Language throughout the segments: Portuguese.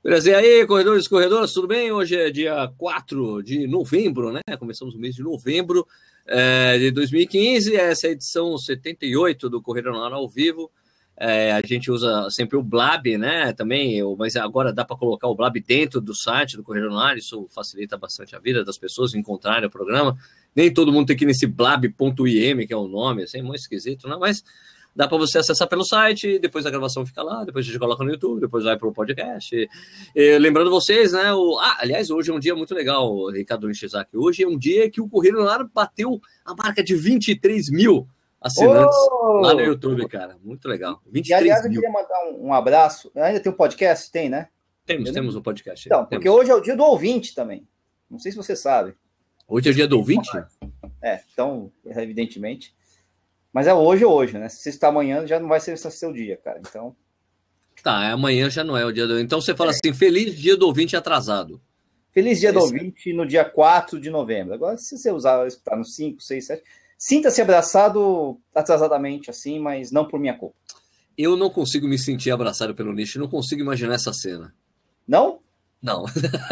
Beleza, e aí, corredores e corredoras, tudo bem? Hoje é dia 4 de novembro, né? Começamos o mês de novembro de 2015, essa é a edição 78 do Corrida no Ar ao vivo. A gente usa sempre o Blab, né? Também, mas agora dá para colocar o Blab dentro do site do Corrida no Ar, isso facilita bastante a vida das pessoas encontrarem o programa. Nem todo mundo tem que ir nesse blab.im, que é o nome, assim, muito esquisito, né? Mas dá para você acessar pelo site, depois a gravação fica lá, depois a gente coloca no YouTube, depois vai para o podcast. Lembrando vocês, né? Aliás, hoje é um dia muito legal, Ricardo Nishizaki. Hoje é um dia que o Corrida no Ar bateu a marca de 23 mil assinantes lá no YouTube, cara. Muito legal. 23 e, aliás, eu mil. queria mandar um abraço. Ainda tem um podcast? Tem, né? Temos um podcast. Então, porque hoje é o dia do ouvinte também. Não sei se você sabe. Hoje é o dia do ouvinte? Então, evidentemente. Mas é hoje, né? Se você está amanhã, já não vai ser seu dia, cara. Então. Tá, amanhã já não é o dia do. Então você fala assim: feliz dia do ouvinte atrasado. Feliz dia do ouvinte no dia 4 de novembro. Agora, se você escutar no 5, 6, 7, sinta-se abraçado atrasadamente, assim, mas não por minha culpa. Eu não consigo me sentir abraçado pelo Nish, não consigo imaginar essa cena. Não? Não.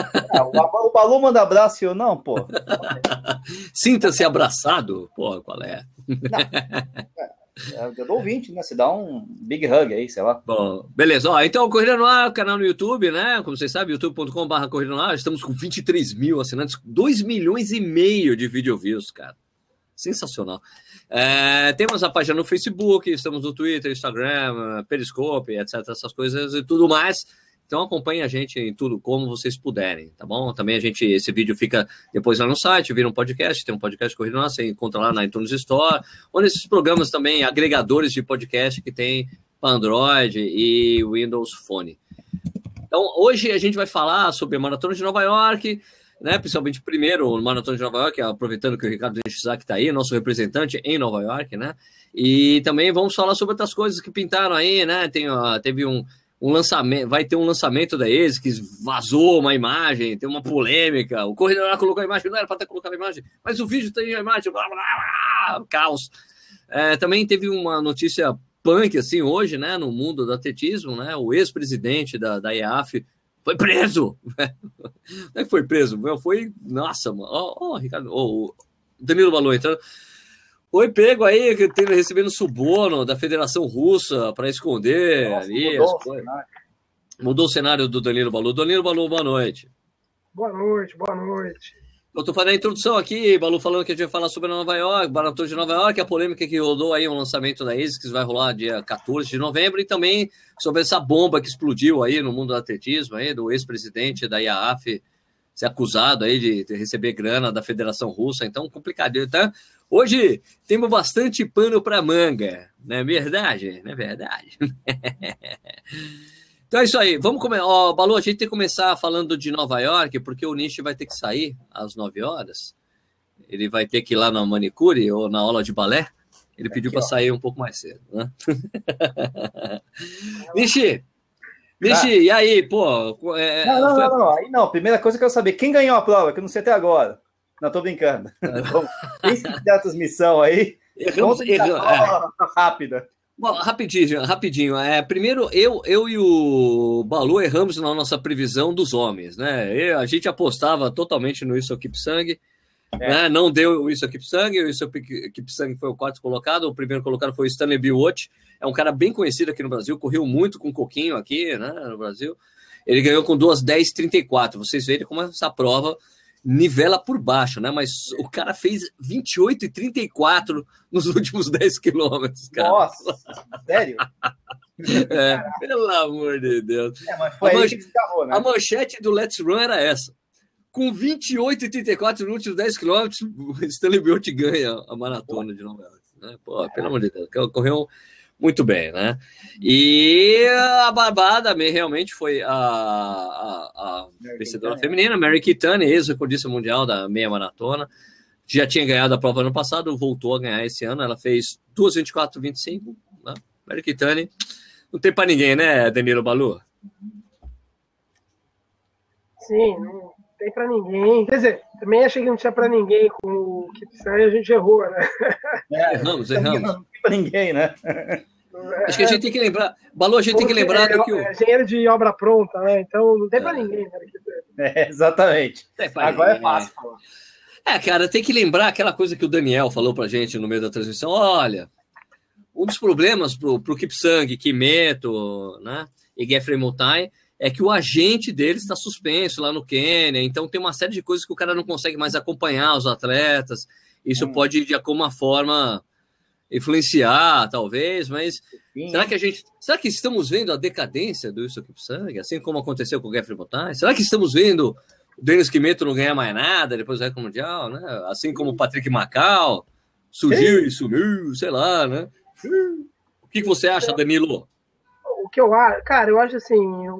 O Balu manda abraço e eu não, pô. Sinta-se abraçado? Pô, qual é? É o dia do ouvinte, né? Você dá um big hug aí, sei lá. Bom, beleza. Então, Corrida no Ar, canal no YouTube, né? Como vocês sabem, youtube.com/Corrida no Ar. Estamos com 23 mil assinantes, 2 milhões e meio de video views, cara. Sensacional. Temos a página no Facebook, estamos no Twitter, Instagram, Periscope, etc. Essas coisas e tudo mais. Então acompanhe a gente em tudo como vocês puderem, tá bom? Também esse vídeo fica depois lá no site, vira um podcast, tem um podcast Corrida no Ar, você encontra lá na iTunes Store, ou nesses programas também, agregadores de podcast que tem para Android e Windows Phone. Então hoje a gente vai falar sobre a Maratona de Nova York, né? Principalmente primeiro o Maratona de Nova York, aproveitando que o Ricardo Nishizaki está aí, nosso representante em Nova York, né? E também vamos falar sobre outras coisas que pintaram aí, né? Teve um lançamento, vai ter um lançamento da ASICS, vazou uma imagem, tem uma polêmica, o corredor colocou a imagem, não era para ter colocado a imagem, mas o vídeo tem a imagem, blá, blá, blá, caos. Também teve uma notícia punk, assim, hoje, né, no mundo do atletismo, né, o ex-presidente da IAAF foi preso. Como é que foi preso? Foi, nossa, mano, Ricardo, o Danilo Balou, então, foi pego aí, recebendo suborno da Federação Russa para esconder. Nossa, ali. Mudou o cenário do Danilo Balou. Danilo Balou, boa noite. Boa noite. Eu estou fazendo a introdução aqui, Balu falando que a gente vai falar sobre Nova York, Maratona de Nova York, a polêmica que rodou aí, um lançamento da ASICS, que vai rolar dia 14 de novembro, e também sobre essa bomba que explodiu aí no mundo do atletismo, aí, do ex-presidente da IAAF ser acusado aí de receber grana da Federação Russa, então complicado, tá? Hoje temos bastante pano para manga, não é verdade? Não é verdade? Então é isso aí, vamos começar. Balu, a gente tem que começar falando de Nova York, porque o Nish vai ter que sair às 9 horas. Ele vai ter que ir lá na manicure ou na aula de balé. Ele pediu para sair um pouco mais cedo, né? Nish, e aí, pô? Não. Aí não. Primeira coisa que eu quero saber, quem ganhou a prova, que eu não sei até agora. Não, tô brincando. Quem se fizer a transmissão aí, rápida. Bom, rapidinho. Primeiro, eu e o Balu erramos na nossa previsão dos homens, né? A gente apostava totalmente no Wilson Kipsang, né? Não deu o Wilson Kipsang, o Wilson Kipsang foi o quarto colocado, o primeiro colocado foi o Stanley Biwott, é um cara bem conhecido aqui no Brasil, correu muito com coquinho aqui, né, no Brasil. Ele ganhou com 2:10:34. Vocês veem como essa prova nivela por baixo, né? Mas o cara fez 28:34 nos últimos 10 quilômetros, cara. Nossa, sério? Pelo amor de Deus. Mas foi aí que desgarrou, né? A manchete do Let's Run era essa. Com 28:34 nos últimos 10 quilômetros, o Stanley Biwott ganha a maratona de Nova York. Né? Pô, pelo amor de Deus, correu muito bem, né? E a barbada realmente foi a vencedora feminina, Mary Keitany, ex-recordista mundial da meia maratona. Já tinha ganhado a prova ano passado, voltou a ganhar esse ano. Ela fez 2:24:25, né? Mary Keitany. Não tem para ninguém, né, Danilo Balu? Sim, não tem para ninguém. Quer dizer, também achei que não tinha para ninguém com o Kipsang e a gente errou, né? Erramos. Não tem para ninguém, né? Acho que a gente tem que lembrar. Balu, a gente tem que lembrar do que o. É engenheiro de obra pronta, né? Então não tem pra ninguém, né? Exatamente. Agora é fácil falar. Cara, tem que lembrar aquela coisa que o Daniel falou pra gente no meio da transmissão. Olha, um dos problemas pro Kipsang, Kimeto, né, e Geoffrey Mutai é que o agente dele está suspenso lá no Quênia, então tem uma série de coisas que o cara não consegue mais acompanhar os atletas. Isso pode, de alguma forma, influenciar, talvez, mas será que estamos vendo a decadência do Wilson Kipsang, assim como aconteceu com o Geoffrey Mutai? Será que estamos vendo o Denis Kimeto não ganhar mais nada depois do recorde mundial, né? Assim como o Patrick Macau surgiu e sumiu, sei lá, né? O que você acha, Danilo? O que eu acho, cara, eu acho assim,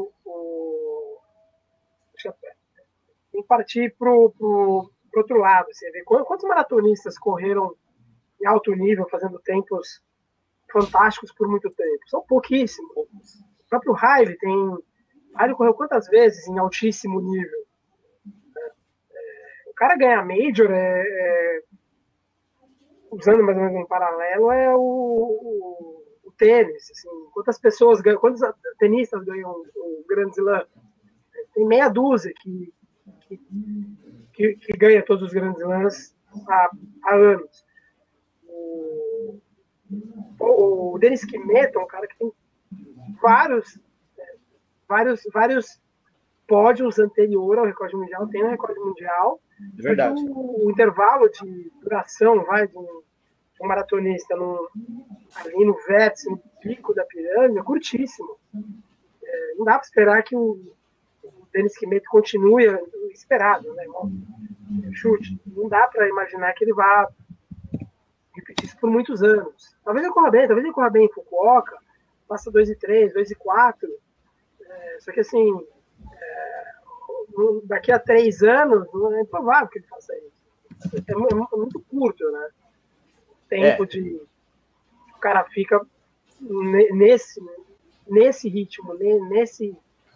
tem que partir pro outro lado. Você vê quantos maratonistas correram em alto nível, fazendo tempos fantásticos por muito tempo? São pouquíssimos. O próprio Riley correu quantas vezes em altíssimo nível? O cara ganhar Major, usando mais ou menos um paralelo, é o tênis. Assim, quantos tenistas ganham o Grand Slam? Tem meia dúzia que ganha todos os Grand Slams há anos. O Denis Kimeto é um cara que tem vários pódios anterior ao recorde mundial, tem um recorde mundial. Verdade. O intervalo de duração de um maratonista ali no vértice, no pico da pirâmide, é curtíssimo. Não dá para esperar que o Denis Kimeto continue esperado, né? Chute. Não dá para imaginar que ele vá repetir isso por muitos anos. Talvez ele corra bem em Fukuoka, passa 2,3, 2,4. Só que assim, daqui a 3 anos, não é provável que ele faça isso. É muito curto, né? O tempo de... O cara fica nesse ritmo, nesse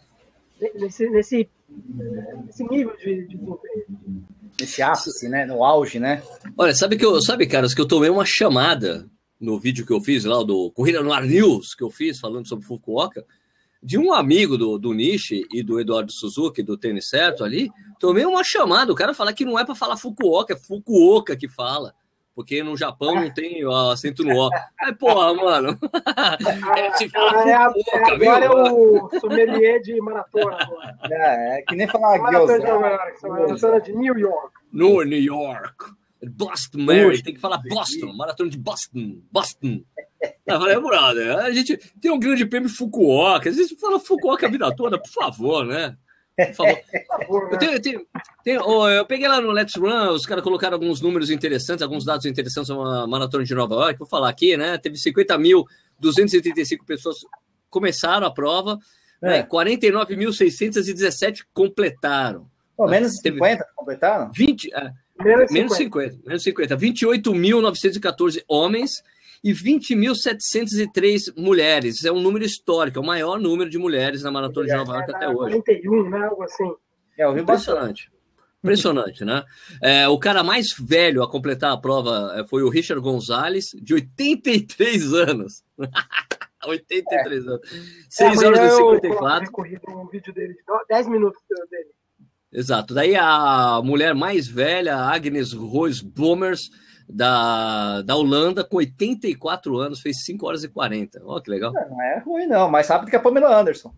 nível de desempenho. Esse ápice, né? No auge, né? Olha, sabe, caras, que eu tomei uma chamada no vídeo que eu fiz lá do Corrida no Ar News, que eu fiz falando sobre Fukuoka, de um amigo do Nishi e do Eduardo Suzuki, do Tênis Certo ali. Tomei uma chamada, o cara fala que não é para falar Fukuoka, é Fukuoka que fala, porque no Japão não tem acento no O. Porra, mano. Se fala Fukuoka, agora viu? É o sommelier de maratona. Agora. É que nem falar maratona de New York. No New York. Boston, Mary, tem que falar Boston, maratona de Boston. Eu falei, brother, a gente tem um grande prêmio Fukuoka, às vezes fala Fukuoka a vida toda, por favor, né? Por favor. Eu peguei lá no Let's Run, os caras colocaram alguns números interessantes, alguns dados interessantes sobre a maratona de Nova York, vou falar aqui, né? Teve 50.285 pessoas começaram a prova, né? 49.617 completaram. Menos de 50 completaram? 20, menos 50. 28.914 homens e 20.703 mulheres. É um número histórico, é o maior número de mulheres na Maratona de Nova York até hoje. 41, né? Algo assim. Impressionante, né? O cara mais velho a completar a prova foi o Richard Gonzalez, de 83 anos. 83 anos. 6 horas e 54. Eu corri um vídeo dele de 10 minutos dele. Exato. Daí a mulher mais velha, Agnes Roos Bommers, da Holanda, com 84 anos, fez 5 horas e 40. Olha que legal. Não é ruim, não. Mais rápido que a Pamela Anderson.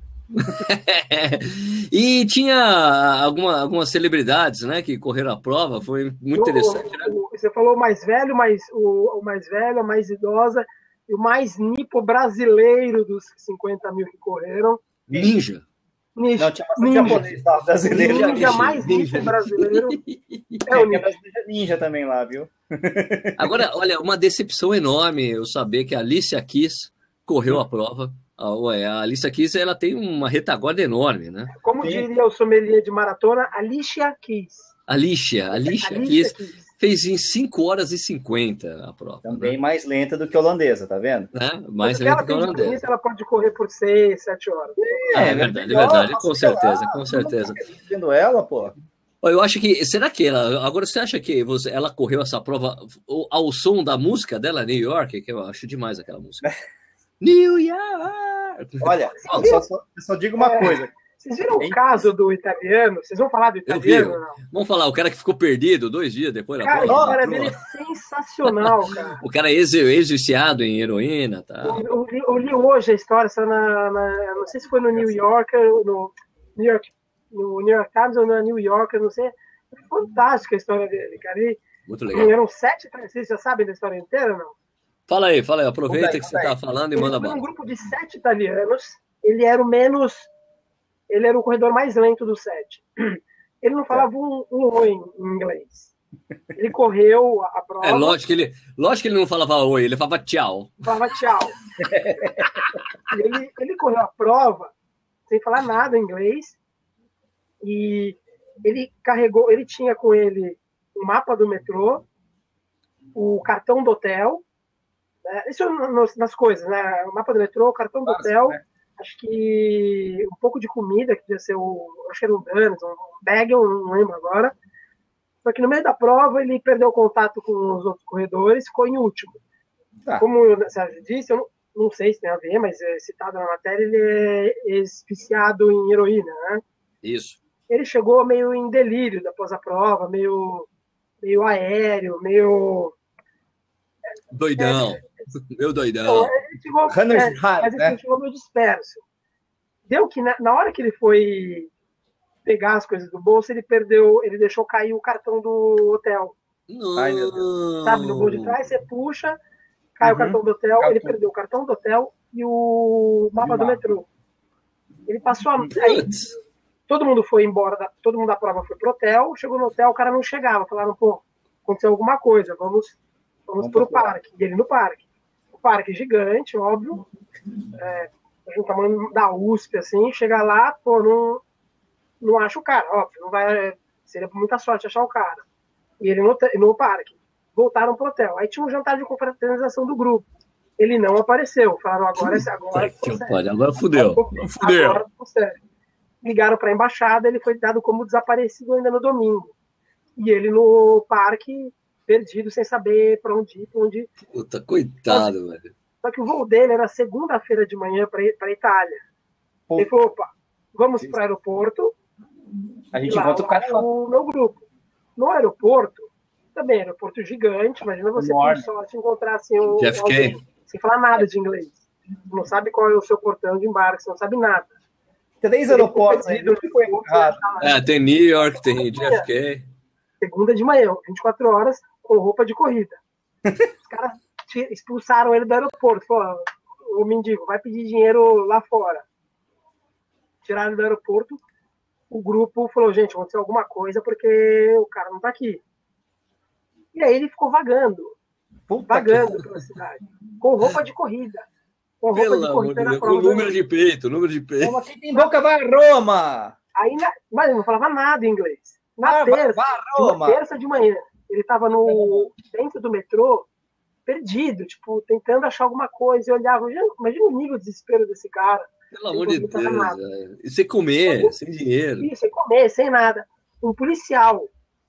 E tinha algumas celebridades, né, que correram a prova. Foi muito interessante, né? Você falou o mais velho, o mais velho, a mais idosa e o mais nipo brasileiro dos 50 mil que correram. Ninja. Não, tinha bastante japonês lá, brasileiro. Ninja mais ninja brasileiro. É o ninja também lá, viu? Agora, olha, uma decepção enorme eu saber que a Alicia Keys correu a prova. A Alicia Keys, ela tem uma retaguarda enorme, né? Como diria o sommelier de maratona, Alicia Keys. Alicia Keys fez em 5 horas e 50 a prova. Também, né? Mais lenta do que a holandesa, tá vendo? Mais lenta que a holandesa. Ela pode correr por 6, 7 horas. É verdade, com certeza. Vendo ela, pô. Eu acho que... Será que ela... Agora, você acha que ela correu essa prova ao som da música dela, New York? Que eu acho demais aquela música. New York! Olha, só digo uma coisa. Vocês viram o caso do italiano? Vocês vão falar do italiano ou não? Vamos falar, o cara que ficou perdido 2 dias depois da Cara, a prova. história dele é sensacional, cara. O cara é ex-viciado em heroína, tá? Eu li hoje a história, só não sei se foi no New Yorker, no New York Times ou no New Yorker, não sei. É fantástica a história dele, cara. Muito legal. Eram 7, vocês já sabem da história inteira ou não? Fala aí, aproveita que você tá falando e manda bala. Um grupo de 7 italianos, ele era o corredor mais lento dos 7. Ele não falava um oi em inglês. Ele correu a prova. Lógico que ele não falava oi, ele falava tchau. Falava tchau. Ele correu a prova sem falar nada em inglês. E ele tinha com ele o mapa do metrô, o cartão do hotel, né? Isso nas coisas, né? O mapa do metrô, o cartão do hotel, né? Acho que um pouco de comida, que devia ser acho que era um donuts, um bagel, não lembro agora. Só que no meio da prova ele perdeu o contato com os outros corredores, ficou em último. Tá. Como o Sérgio disse, eu não sei se tem a ver, mas é citado na matéria, ele é ex-viciado em heroína, né? Isso. Ele chegou meio em delírio após a prova, meio aéreo, meio... Doidão. Meu doidão. Mas ele chegou meio disperso. Deu que na hora que ele foi pegar as coisas do bolso, ele deixou cair o cartão do hotel. Ai, meu Deus. Sabe, no bolso de trás, você puxa, cai o cartão do hotel, ele perdeu o cartão do hotel e o mapa do metrô. Ele passou aí, todo mundo foi embora, todo mundo da prova foi pro hotel, chegou no hotel, o cara não chegava, falaram, pô, aconteceu alguma coisa, vamos pro parque. E ele no parque. O parque gigante, óbvio, a gente tá falando da USP, assim, chega lá, pô, não acha o cara, óbvio, não vai, seria muita sorte achar o cara. E ele no parque. Voltaram pro hotel. Aí tinha um jantar de confraternização do grupo. Ele não apareceu. Falaram, agora fudeu. Agora ficou sério. Ligaram para a embaixada, ele foi dado como desaparecido ainda no domingo. E ele no parque, perdido, sem saber para onde ir. Puta, coitado, velho. Só que o voo dele era segunda-feira de manhã para Itália. Ele falou, opa, vamos para o aeroporto. A gente encontra o cara lá. O meu grupo. No aeroporto, também, aeroporto gigante, imagina você com sorte encontrar assim JFK. Sem falar nada de inglês. Você não sabe qual é o seu portão de embarque, você não sabe nada. 3 aeroportos aí. Tem New York, tem JFK. Segunda de manhã, 24 horas, com roupa de corrida. Os caras expulsaram ele do aeroporto. Falaram, o mendigo, vai pedir dinheiro lá fora. Tiraram ele do aeroporto. O grupo falou, gente, aconteceu alguma coisa porque o cara não tá aqui. E aí ele ficou vagando pela cidade, com roupa de corrida. Com número de peito. Quem tem boca vai a Roma! Aí, mas ele não falava nada em inglês. Na terça de manhã, ele estava dentro do metrô, perdido, tipo, tentando achar alguma coisa. E olhava, imagina o nível de desespero desse cara. Pelo amor de Deus, e sem comer, sem dinheiro. Sem comer, sem nada. Um policial,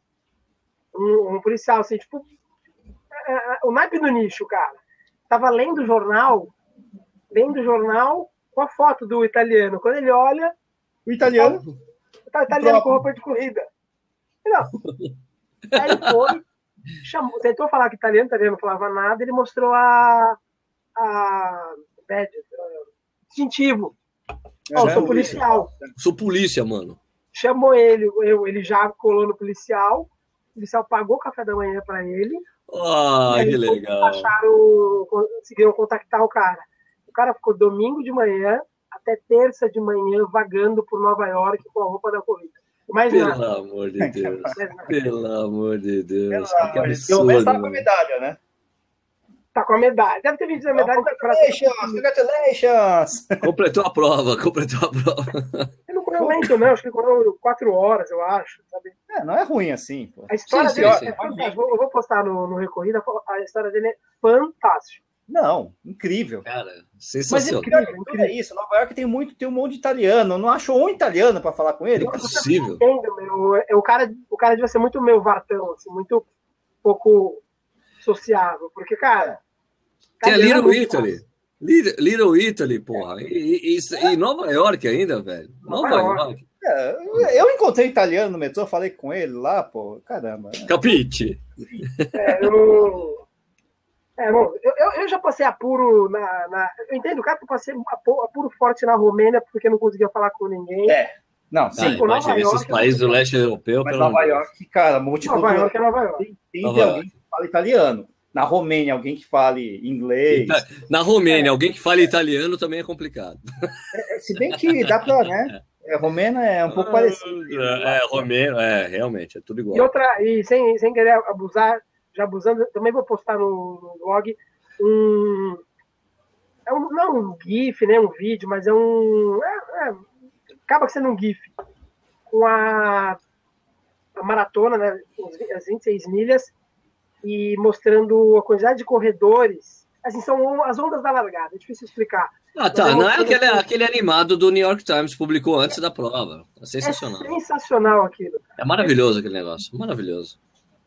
assim, tipo, o naipe do nicho, cara. Tava lendo o jornal com a foto do italiano. Quando ele olha... O italiano? Tá o italiano com roupa de corrida. Não. Aí ele foi, tentou falar que italiano não falava nada, ele mostrou a badge, distintivo. Sou policial. Sou polícia, mano. Chamou ele já colou no policial. O policial pagou o café da manhã pra ele. Que legal. Conseguiram contactar o cara. O cara ficou domingo de manhã até terça de manhã vagando por Nova York com a roupa da corrida. Pelo amor de Deus. Pelo amor de Deus. Que absurdo. Mas tá com a medalha, né? Tá com a medalha. Deve ter vindo a medalha. Congratulations! Completou a prova. Ele não correu lento, não. Acho que ele correu 4 horas, eu acho. Sabe? Não é ruim assim. Pô. A história dele é fantástica. Eu vou postar no Recorrida. A história dele é fantástica. Não, incrível. Cara, sensacional. Mas incrível. É isso. Nova York tem um monte de italiano. Não achou um italiano para falar com ele? Não é possível. O cara devia ser muito meu vartão, assim, muito pouco sociável. Porque, cara... Tem a Little Italy. Little Italy, porra. E Nova York ainda, velho. Nova York. Eu encontrei italiano no metrô, falei com ele lá, pô. Caramba. Capite. Eu já passei apuro eu entendo, cara, que eu passei apuro forte na Romênia porque não conseguia falar com ninguém. Não, sim. Imagina esses países do leste europeu. Mas Nova York, cara, multicultural. Nova York é Nova York. Tem alguém que fala italiano. Na Romênia, alguém que fale inglês. Na Romênia, alguém que fale italiano também é complicado. Se bem que dá pra, né? Romênia é um pouco parecido. Romênia, realmente, é tudo igual. E sem querer abusar, já abusando, também vou postar no blog não um GIF, né, um vídeo, mas acaba sendo um GIF com a maratona, né, as 26 milhas, e mostrando a quantidade de corredores. Assim, são as ondas da largada, é difícil explicar. Não é aquele animado do New York Times, publicou antes da prova. É sensacional. É sensacional aquilo. É maravilhoso aquele negócio, maravilhoso.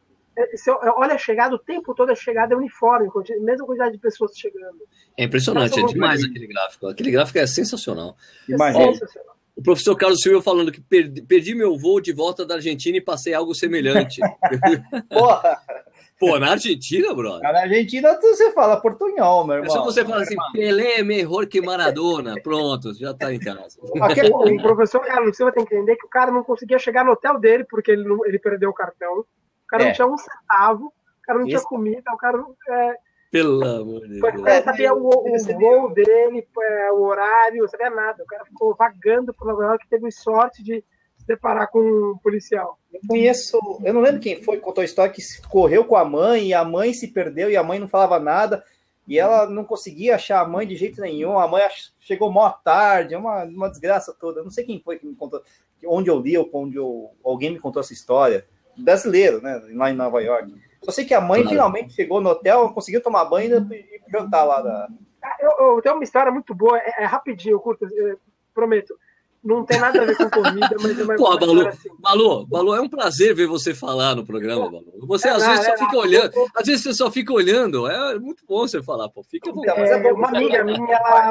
Olha a chegada, o tempo todo a chegada é uniforme, mesma quantidade de pessoas chegando. É impressionante, é demais aquele gráfico. Aquele gráfico é sensacional. Sensacional. O professor Carlos Silva falando que perdi meu voo de volta da Argentina e passei algo semelhante. Porra! Pô, na Argentina, brother? Na Argentina você fala portunhol, meu irmão. É só você falar assim, Pelé é melhor que Maradona. Pronto, já tá em casa. O professor Carlos Silva tem que entender que o cara não conseguia chegar no hotel dele porque ele perdeu o cartão. O cara não tinha um centavo, o cara não tinha comida, o cara... Pelo amor de Deus. Sabia o voo dele, o horário, não sabia nada. O cara ficou vagando por Nova York, teve sorte de se deparar com um policial. Eu não lembro quem foi que contou a história que correu com a mãe e a mãe se perdeu e a mãe não falava nada e ela não conseguia achar a mãe de jeito nenhum. A mãe chegou mó tarde, uma desgraça toda. Eu não sei quem foi que me contou, onde eu li ou alguém me contou essa história. Brasileiro, né? Lá em Nova York. Só sei que a mãe finalmente chegou no hotel, conseguiu tomar banho e jantar lá. Eu tenho uma história muito boa, rapidinho, eu curto, prometo. Não tem nada a ver com comida, mas é uma Balu, assim. Balu, é um prazer ver você falar no programa, Balu. Você às vezes só fica olhando, às vezes você só fica olhando, é muito bom você falar, pô. Fica uma amiga minha,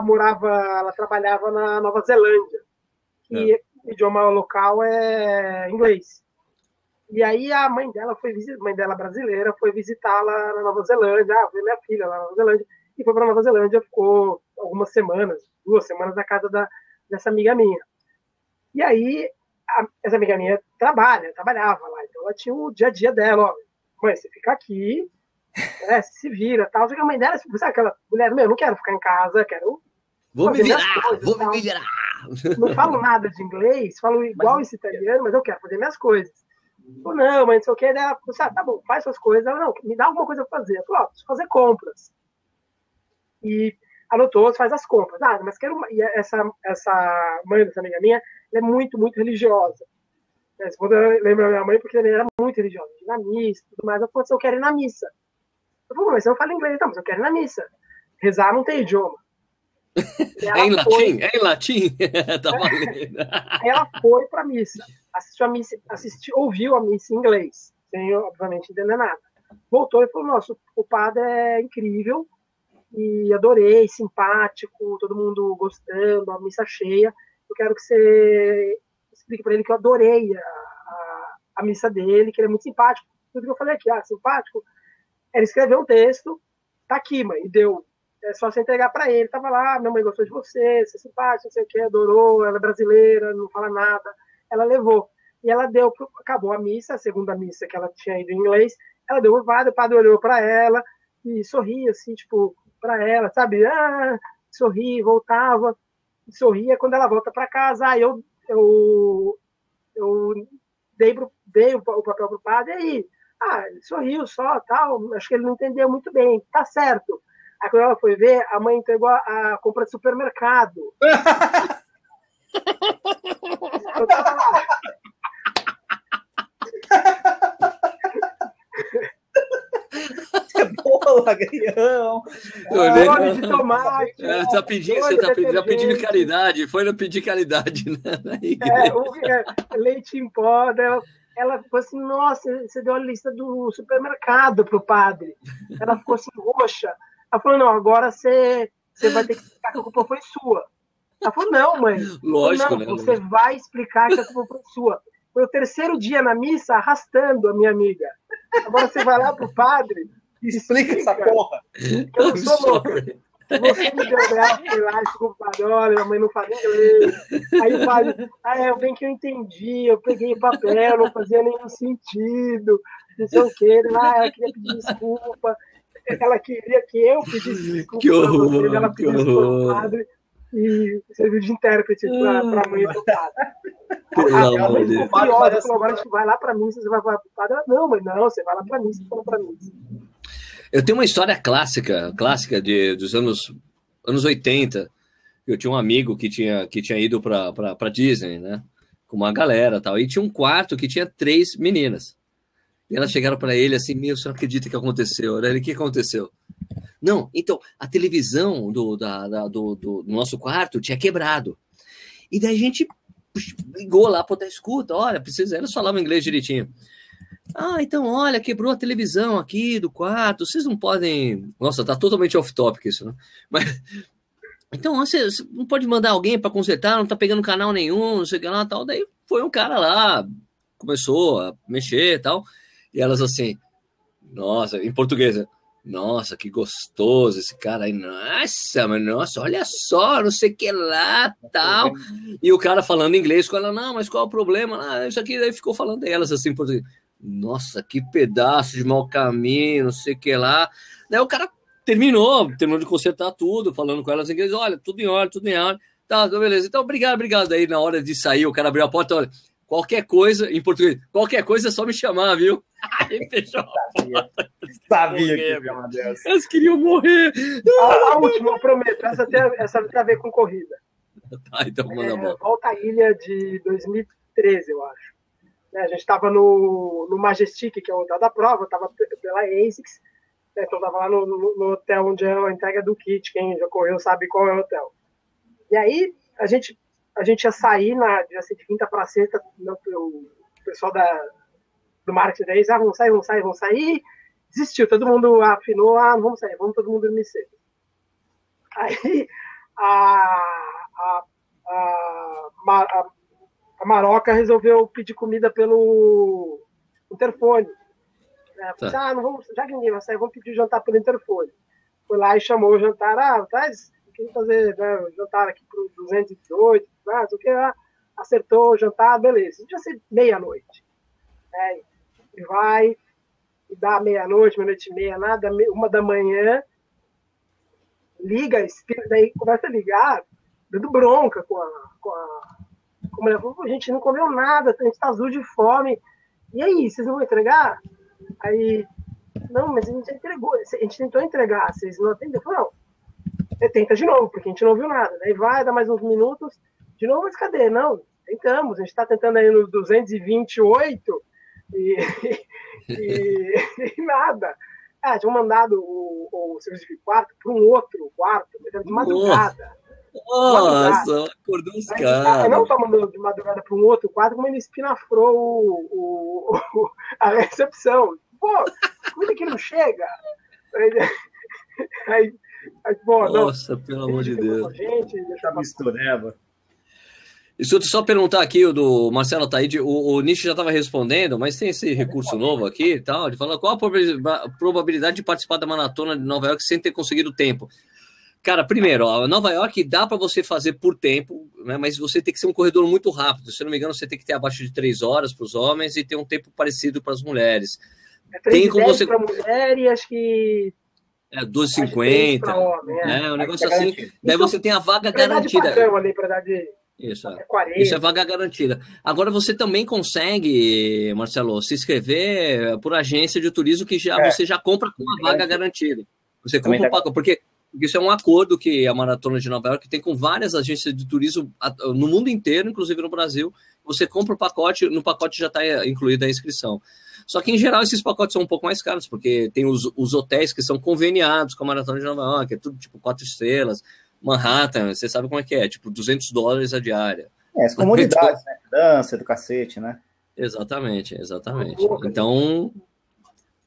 ela trabalhava na Nova Zelândia, e o idioma local é inglês. E aí a mãe dela mãe dela brasileira, foi visitá-la na Nova Zelândia, foi minha filha lá na Nova Zelândia, e foi para Nova Zelândia, ficou algumas semanas, 2 semanas na casa dessa amiga minha. E aí, essa amiga minha trabalhava lá, então ela tinha o dia a dia dela, mãe, você fica aqui, se vira, tal. Só que a mãe dela, sabe aquela mulher, eu não quero ficar em casa, quero... Vou me virar. Não falo nada de inglês, falo igual esse italiano, mas eu quero fazer minhas coisas. Não, mas não sei o que, ela falou, tá bom, faz suas coisas. Ela, não, me dá alguma coisa pra fazer. Eu falei, preciso fazer compras. E anotou, faz as compras. Mas quero uma... E essa mãe dessa amiga minha, ela é muito, muito religiosa. Essa lembra a minha mãe, porque ela era muito religiosa, de ir na missa e tudo mais. Eu falei, eu quero ir na missa. Eu falei, mas você não fala inglês, então, mas eu quero ir na missa. Rezar não tem idioma. É em latim? É em latim? Tá valendo. Aí ela foi pra missa. Ouviu a missa em inglês, sem, obviamente, entender nada. Voltou e falou, nossa, o padre é incrível, e adorei, simpático, todo mundo gostando, a missa cheia. Eu quero que você explique para ele que eu adorei a missa dele, que ele é muito simpático. Tudo que eu falei aqui, simpático. Ele escreveu um texto, tá aqui, mãe, e deu. É só você entregar para ele. Tava lá, minha mãe gostou de você é simpático, não sei o que, adorou, ela é brasileira, não fala nada. Ela levou. E ela deu, acabou a missa, a segunda missa que ela tinha ido em inglês, ela deu o padre olhou para ela e sorria, assim, tipo, para ela, sabe? Sorria, voltava, sorria. Quando ela volta para casa, eu dei o papel pro padre, e aí, ele sorriu só, tal, acho que ele não entendeu muito bem, tá certo. Aí quando ela foi ver, a mãe entregou a compra de supermercado. Eu tava lá. Cebola, agrião, óleo de tomate. Você tá pedindo caridade, foi pedir caridade na igreja. Leite em pó. Ela ficou assim, nossa, você deu a lista do supermercado pro padre. Ela ficou assim, roxa. Ela falou, não, agora você você vai ter que explicar que a culpa foi sua. Ela falou, não, mãe. Lógico, não, né? Você vai explicar que a culpa foi sua. Foi o 3º dia na missa arrastando a minha amiga. Agora você vai lá pro padre e explica essa porra. Que eu não sou louco. Você me deu graça, foi lá, desculpa, olha, a mãe não fala inglês. Aí o padre, bem que eu entendi, eu peguei o papel, não fazia nenhum sentido, não sei o quê. Ela queria pedir desculpa, ela queria que eu pedisse desculpa. Que horror, ela pediu desculpa pro padre e serviu de intérprete para a mãe do padre. Pelo amor de Deus. Agora a gente vai lá para mim, você vai falar pro padre. Ela, não, mãe, não, você vai lá para mim, você fala para mim. Eu tenho uma história clássica dos anos 80. Eu tinha um amigo que tinha ido para Disney, né? Com uma galera e tal. E tinha um quarto que tinha 3 meninas. E elas chegaram para ele assim, você não acredita que aconteceu? Ele, o que aconteceu? Não, então, a televisão do nosso quarto tinha quebrado. E daí a gente ligou lá para dar escuta. Olha, elas falavam inglês direitinho. Então, olha, quebrou a televisão aqui do quarto, vocês não podem... Nossa, tá totalmente off-topic isso, né? Mas... Então, você não pode mandar alguém para consertar, não tá pegando canal nenhum, não sei o que lá, tal. Daí foi um cara lá, começou a mexer e tal, e elas assim, nossa, em português, né? Nossa, que gostoso esse cara aí, nossa, mas nossa, olha só, não sei o que lá, tal. E o cara falando inglês com ela, não, mas qual é o problema? Isso aqui, daí ficou falando delas assim, em português. Nossa, que pedaço de mau caminho, não sei o que lá. Daí o cara terminou de consertar tudo, falando com elas em inglês, olha, tudo em ordem. Tá, beleza. Então, obrigado. Daí, na hora de sair, o cara abriu a porta, olha, qualquer coisa, em português, qualquer coisa é só me chamar, viu? Aí fechou a porta. Sabia que ia uma dessa. Elas queriam morrer. A última, eu prometo, essa tem a ver com corrida. Tá, então manda a bola. Volta à Ilha de 2013, eu acho. A gente estava no Majestic, que é o hotel da prova, estava pela ASICS, então estava lá no hotel onde é a entrega do kit, quem já correu sabe qual é o hotel. E aí a gente ia sair ia ser de quinta para sexta, o pessoal do marketing daí, vamos sair, desistiu, todo mundo afinou, não vamos sair, vamos todo mundo dormir cedo. Aí a Maroca resolveu pedir comida pelo interfone. Tá. Não vamos, já que ninguém vai sair, vamos pedir o jantar pelo interfone. Foi lá e chamou o jantar. Queria fazer jantar aqui para 218, o que lá. Acertou o jantar, beleza. Devia ser meia-noite. E vai, e dá meia-noite, meia-noite e meia, nada, 1 da manhã. Liga, daí começa a ligar, dando bronca com a mulher. A gente não comeu nada, a gente tá azul de fome. E aí, vocês não vão entregar? Aí, não, mas a gente já entregou, a gente tentou entregar, vocês não atendem? Eu falei, não, você tenta de novo, porque a gente não viu nada. Daí vai, dá mais uns minutos, de novo, mas cadê? Não, tentamos, a gente tá tentando aí nos 228 e nada. Tinham mandado o serviço de quarto para um outro quarto, de madrugada. Nossa, acordou os caras. Não só mandou de madrugada para um outro quarto, como ele espinafrou a recepção. Pô, como é que não chega? Nossa, não, pelo amor de Deus. Gente, deixa mistureba. Deixa eu só perguntar aqui, o do Marcelo Taide, o Nish já estava respondendo, mas tem esse recurso novo aqui e tal, de falar qual a probabilidade de participar da maratona de Nova York sem ter conseguido tempo. Cara, primeiro, a Nova York dá para você fazer por tempo, né, mas você tem que ser um corredor muito rápido. Se eu não me engano, você tem que ter abaixo de 3 horas para os homens e ter um tempo parecido para as mulheres. 3:10 para mulher e acho que... 2:50. Um negócio assim. Daí você tem a vaga garantida. Isso, isso é vaga garantida. Agora você também consegue, Marcelo, se inscrever por agência de turismo que você já compra com a vaga garantida. Você compra porque isso é um acordo que a Maratona de Nova York tem com várias agências de turismo no mundo inteiro, inclusive no Brasil. Você compra o pacote, no pacote já está incluída a inscrição. Só que, em geral, esses pacotes são um pouco mais caros, porque tem os hotéis que são conveniados com a Maratona de Nova York, é tudo tipo 4 estrelas. Manhattan, você sabe como é que é, tipo $200 a diária. As comunidades, né? Dança, do cacete, né? Exatamente. Então,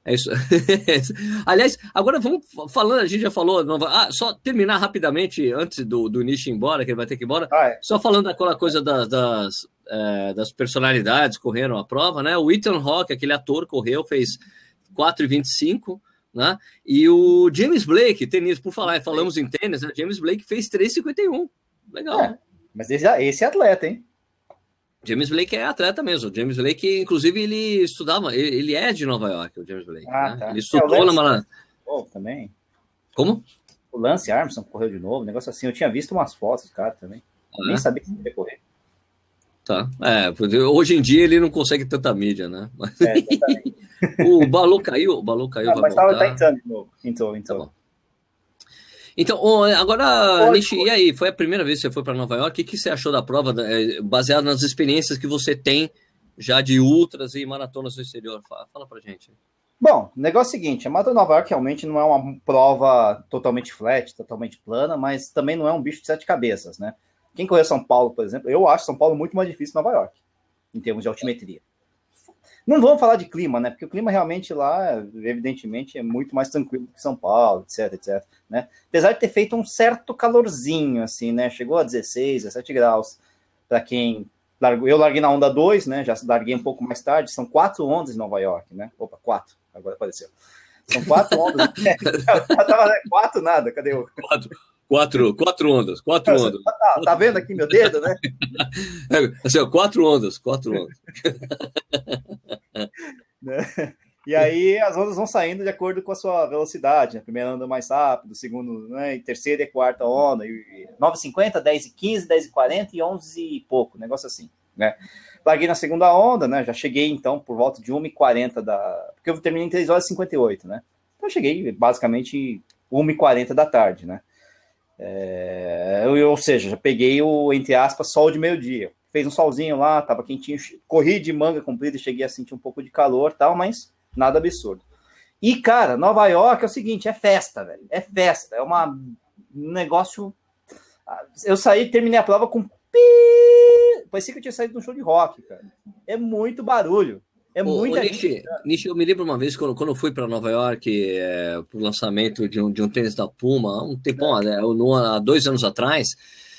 É isso. Aliás, agora vamos falando, a gente já falou, só terminar rapidamente antes do Nishi ir embora, que ele vai ter que ir embora, só falando daquela coisa das personalidades que correram a prova, né? O Ethan Hawke, aquele ator, correu, fez 4,25, né? E o James Blake, tênis, por falar, falamos em tênis, né? James Blake fez 3,51. Legal. Mas esse é atleta, hein? James Blake é atleta mesmo. James Blake, inclusive, ele estudava, ele é de Nova York, o James Blake. Né? Tá. Ele estudou na Maratona. Também. Como? O Lance Armstrong correu de novo, um negócio assim. Eu tinha visto umas fotos do cara também. Nem sabia que ia correr. Tá. Hoje em dia ele não consegue tanta mídia, né? Mas... o Balu caiu, mas tá entrando de novo. Entrou. Tá bom. Então, agora, Nishi, e aí? Foi a primeira vez que você foi para Nova York? O que você achou da prova, baseado nas experiências que você tem já de ultras e maratonas no exterior? Fala pra gente. Bom, o negócio é o seguinte, a Maratona de Nova York realmente não é uma prova totalmente flat, totalmente plana, mas também não é um bicho de 7 cabeças, né? Quem correu São Paulo, por exemplo, eu acho São Paulo muito mais difícil que Nova York, em termos de altimetria. Não vamos falar de clima, né? Porque o clima realmente lá, evidentemente, é muito mais tranquilo que São Paulo, etc, né? Apesar de ter feito um certo calorzinho, assim, né? Chegou a 16, 17 graus. Para quem largou, eu larguei na onda 2, né? Já larguei um pouco mais tarde. São 4 ondas em Nova York, né? Opa, 4. Agora apareceu. São 4 ondas. Tava 4 nada, cadê o... 4 ondas. Tá vendo aqui meu dedo, né? Assim, 4 ondas. E aí as ondas vão saindo de acordo com a sua velocidade. A primeira onda mais rápido, segundo, né? E terceira e quarta onda. 9h50, 10h15, 10h40 e 11 e pouco, negócio assim, né? Larguei na segunda onda, né? Já cheguei então por volta de 1h40 porque eu terminei em 3h58, né? Então eu cheguei basicamente 1h40 da tarde, né? Ou seja, já peguei o, entre aspas, sol de meio-dia. Fez um solzinho lá, tava quentinho, corri de manga comprida e cheguei a sentir um pouco de calor e tal, mas nada absurdo. E, cara, Nova York é o seguinte, é festa, velho. É festa, é um negócio... Eu terminei a prova com... Parecia que eu tinha saído de um show de rock, cara. É muito barulho. Muita gente. Nishi, eu me lembro uma vez, quando eu fui para Nova York para o lançamento de um tênis da Puma, um tempão, há 2 anos atrás,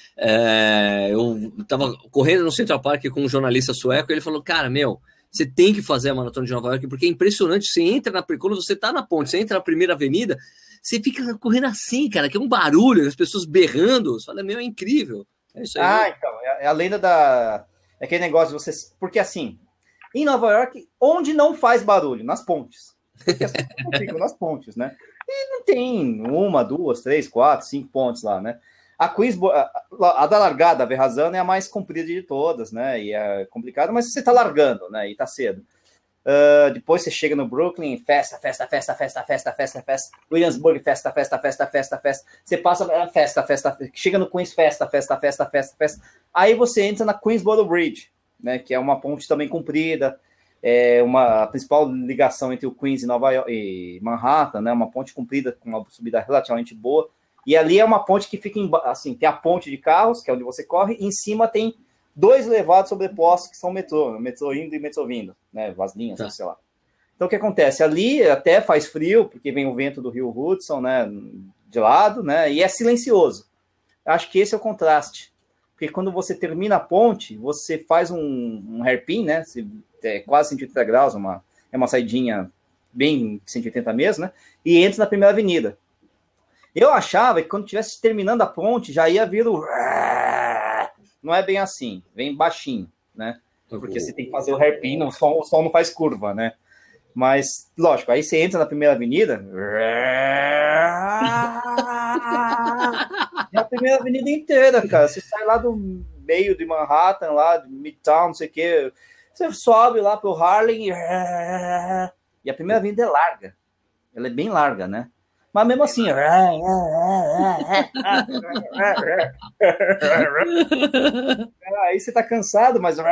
eu estava correndo no Central Park com um jornalista sueco e ele falou, cara, você tem que fazer a Maratona de Nova York, porque é impressionante, você entra quando você está na ponte, você entra na primeira avenida, você fica correndo assim, cara, que é um barulho, as pessoas berrando, você fala, é incrível. É isso aí. Então, é a lenda é aquele negócio de vocês... Porque assim... Em Nova York, onde não faz barulho? Nas pontes. Porque as pessoas ficam nas pontes, né? E não tem 1, 2, 3, 4, 5 pontes lá, né? A da largada, a Verrazano, é a mais comprida de todas, né? E é complicada, mas você tá largando, né? E tá cedo. Depois você chega no Brooklyn, festa. Williamsburg, festa. Você passa festa. Chega no Queens, festa. Aí você entra na Queensboro Bridge, né, que é uma ponte também comprida, a principal ligação entre o Queens e Nova York e Manhattan, né, uma ponte comprida com uma subida relativamente boa, e ali é uma ponte que fica assim, tem a ponte de carros, que é onde você corre, e em cima tem 2 elevados sobrepostos que são metrô indo e metrô vindo, né, as linhas, sei lá. Então o que acontece? Ali até faz frio, porque vem o vento do rio Hudson, né, de lado, né, e é silencioso. Acho que esse é o contraste. Porque quando você termina a ponte, você faz um hairpin, né? É quase 180 graus, é uma saidinha bem 180 mesmo, né? E entra na primeira avenida. Eu achava que quando estivesse terminando a ponte, já ia vir o... Não é bem assim, vem baixinho, né? Porque você tem que fazer o hairpin, o som não faz curva, né? Mas, lógico, aí você entra na primeira avenida... É a primeira avenida inteira, cara. Você sai lá do meio de Manhattan, lá de Midtown, não sei o quê. Você sobe lá pro Harlem e a primeira avenida é larga. Ela é bem larga, né? Mas mesmo assim... Aí você tá cansado, mas...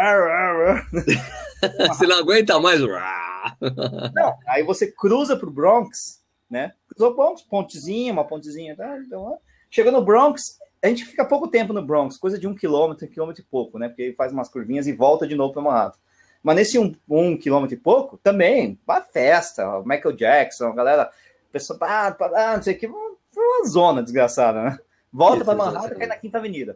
Você não aguenta mais... Não, aí você cruza pro Bronx, né? Cruzou o Bronx, uma pontezinha, tá? Então, chegou no Bronx, a gente fica pouco tempo no Bronx, coisa de 1 quilômetro e pouco, né? Porque ele faz umas curvinhas e volta de novo para Manhattan. Mas nesse 1 quilômetro e pouco, também, uma festa, Michael Jackson, galera, pessoa, não sei o que, uma zona desgraçada, né? Volta para Manhattan, cai na Quinta Avenida.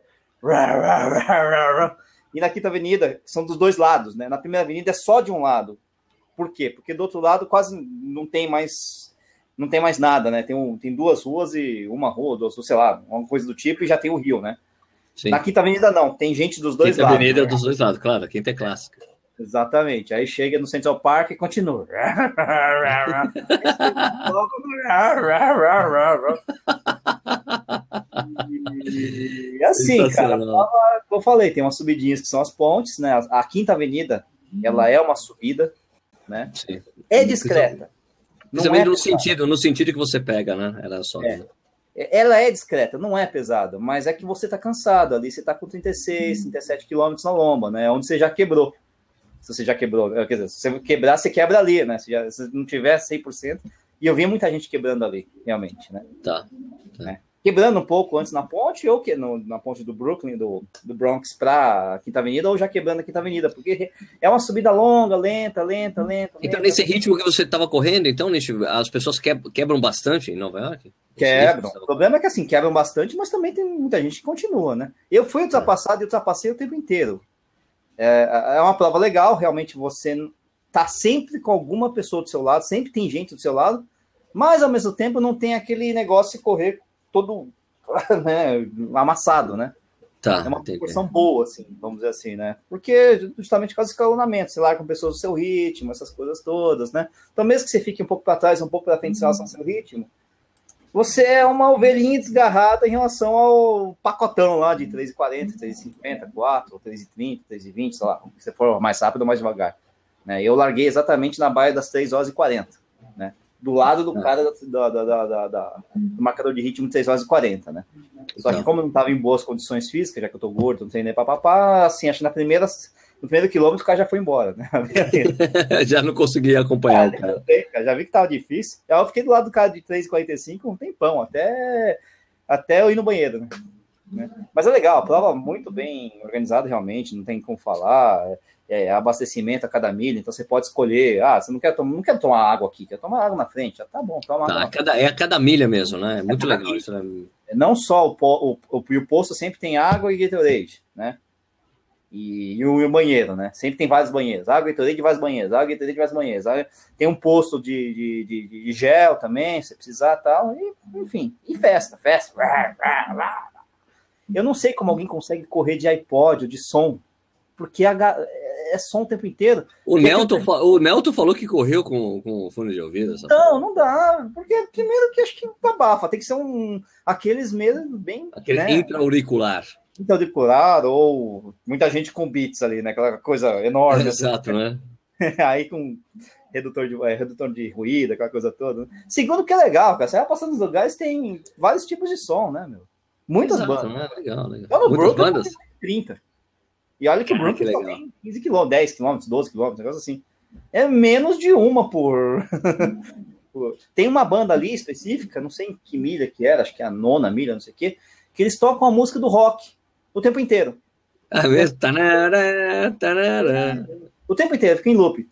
E na Quinta Avenida, são dos dois lados, né? Na Primeira Avenida é só de um lado. Por quê? Porque do outro lado quase não tem mais nada, né? Tem 2 ruas e uma rua, 2, sei lá, uma coisa do tipo, e já tem o rio, né? Sim. Na Quinta Avenida não, tem gente dos dois lados. Quinta Avenida dos dois lados, claro, a Quinta é clássica. Exatamente, aí chega no Central Park e continua. E assim, cara, eu falei, tem umas subidinhas que são as pontes, né? A Quinta Avenida, ela é uma subida, né? Sim. É discreta. Principalmente no sentido que você pega, né? Ela só. Ela é discreta, não é pesada, mas é que você tá cansado ali, você tá com 36, 37 quilômetros na lomba, né? Onde você já quebrou. Se você já quebrou, quer dizer, se você quebrar, você quebra ali, né? Se não tiver 100%, e eu vi muita gente quebrando ali, realmente, né? Tá. Né? Quebrando um pouco antes na ponte, ou na ponte do Brooklyn, do Bronx para Quinta Avenida, ou já quebrando a Quinta Avenida, porque é uma subida longa, lenta. Então, nesse ritmo que você estava correndo, então, as pessoas quebram bastante em Nova York? Quebram. O problema é que, assim, quebram bastante, mas também tem muita gente que continua, né? Eu fui ultrapassado e ultrapassei o tempo inteiro. É uma prova legal, realmente você tá sempre com alguma pessoa do seu lado, sempre tem gente do seu lado, mas, ao mesmo tempo, não tem aquele negócio de correr todo, né, amassado, né? Tá, é uma proporção boa, assim, vamos dizer assim, né? Porque justamente por causa do escalonamento, você larga com pessoas do seu ritmo, essas coisas todas, né? Então, mesmo que você fique um pouco para trás, um pouco para frente em relação ao seu ritmo, você é uma ovelhinha desgarrada em relação ao pacotão lá de 3,40, 3,50, 4, 3,30, 3,20, sei lá, se for mais rápido ou mais devagar. Né? Eu larguei exatamente na baia das 3h40, né? Do lado do cara do marcador de ritmo de 3h40, né? Só que como eu não estava em boas condições físicas, já que eu tô gordo, não treinei papapá, assim, acho que no primeiro quilômetro o cara já foi embora, né? Já não conseguia acompanhar o cara. Já vi que tava difícil. Eu fiquei do lado do cara de 3,45 um tempão, até eu ir no banheiro, né? Mas é legal, a prova muito bem organizada realmente, não tem como falar. Abastecimento a cada milha, então você pode escolher, você não quer tomar água aqui, quer tomar água na frente, já tá bom, toma água. A cada milha mesmo, né? É muito legal isso, né? Não só o posto sempre tem água e Gatorade, né? E o banheiro, né? Sempre tem vários banheiros, água e Gatorade e vários banheiros, água e Gatorade e vários banheiros. Tem um posto de gel também, se precisar e tal, enfim, e festa. Eu não sei como alguém consegue correr de iPod ou de som, porque é som o tempo inteiro. O Nelton falou que correu com fone de ouvido. Não dá, porque primeiro que acho que abafa, tem que ser aqueles mesmo bem... Aquele, né? Intra-auricular, ou muita gente com beats ali, né? Aquela coisa enorme. Exato, assim, né? Aí com redutor de ruído, aquela coisa toda. Segundo que é legal, cara, você vai passando nos lugares, tem vários tipos de som, né, meu? Muitas bandas. Né? Legal. Eu no Brooklyn tem 30. E olha que o Brooklyn só tem 15 km, 10 km, 12 km, um negócio assim. É menos de uma por... Tem uma banda ali específica, não sei em que milha que era, acho que é a 9ª milha, não sei o quê, que eles tocam a música do rock o tempo inteiro. Ah, mesmo? Tarará. O tempo inteiro, fica em loop.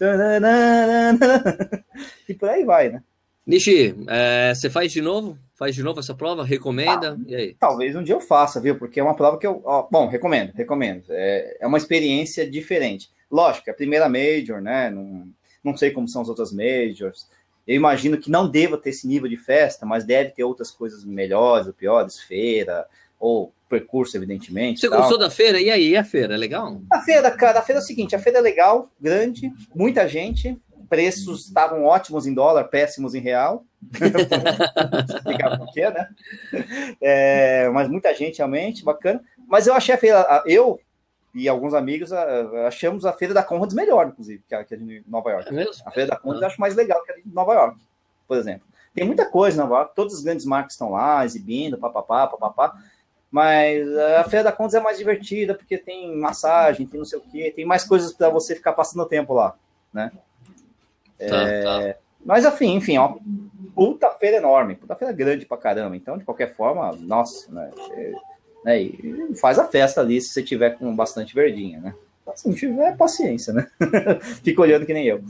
E por aí vai, né? Nishi, você faz de novo? Faz de novo essa prova? Recomenda? E aí? Talvez um dia eu faça, viu? Porque é uma prova que eu... bom, recomendo. É uma experiência diferente. Lógico, é a primeira Major, né? Não sei como são as outras Majors. Eu imagino que não deva ter esse nível de festa, mas deve ter outras coisas melhores ou piores, feira, ou percurso, evidentemente. Você gostou da feira? E aí, a feira? É legal? A feira, cara, é o seguinte, a feira é legal, grande, muita gente, preços estavam ótimos em dólar, péssimos em real. Não sei explicar por quê, né? Mas muita gente realmente, bacana. Mas eu achei a feira, eu e alguns amigos achamos a feira da Conrads melhor, inclusive, que a de Nova York. É mesmo? A feira da Conrads eu acho mais legal que a de Nova York, por exemplo. Tem muita coisa em Nova York, todas as grandes marcas estão lá, exibindo, papapá. Mas a feira da Conrads é mais divertida, porque tem massagem, tem não sei o quê, tem mais coisas para você ficar passando tempo lá, né? Tá. Mas, enfim, é uma puta feira enorme, puta feira grande pra caramba. Então, de qualquer forma, nossa, né? E faz a festa ali se você tiver com bastante verdinha, né? Se não tiver, paciência, né? Fica olhando que nem eu.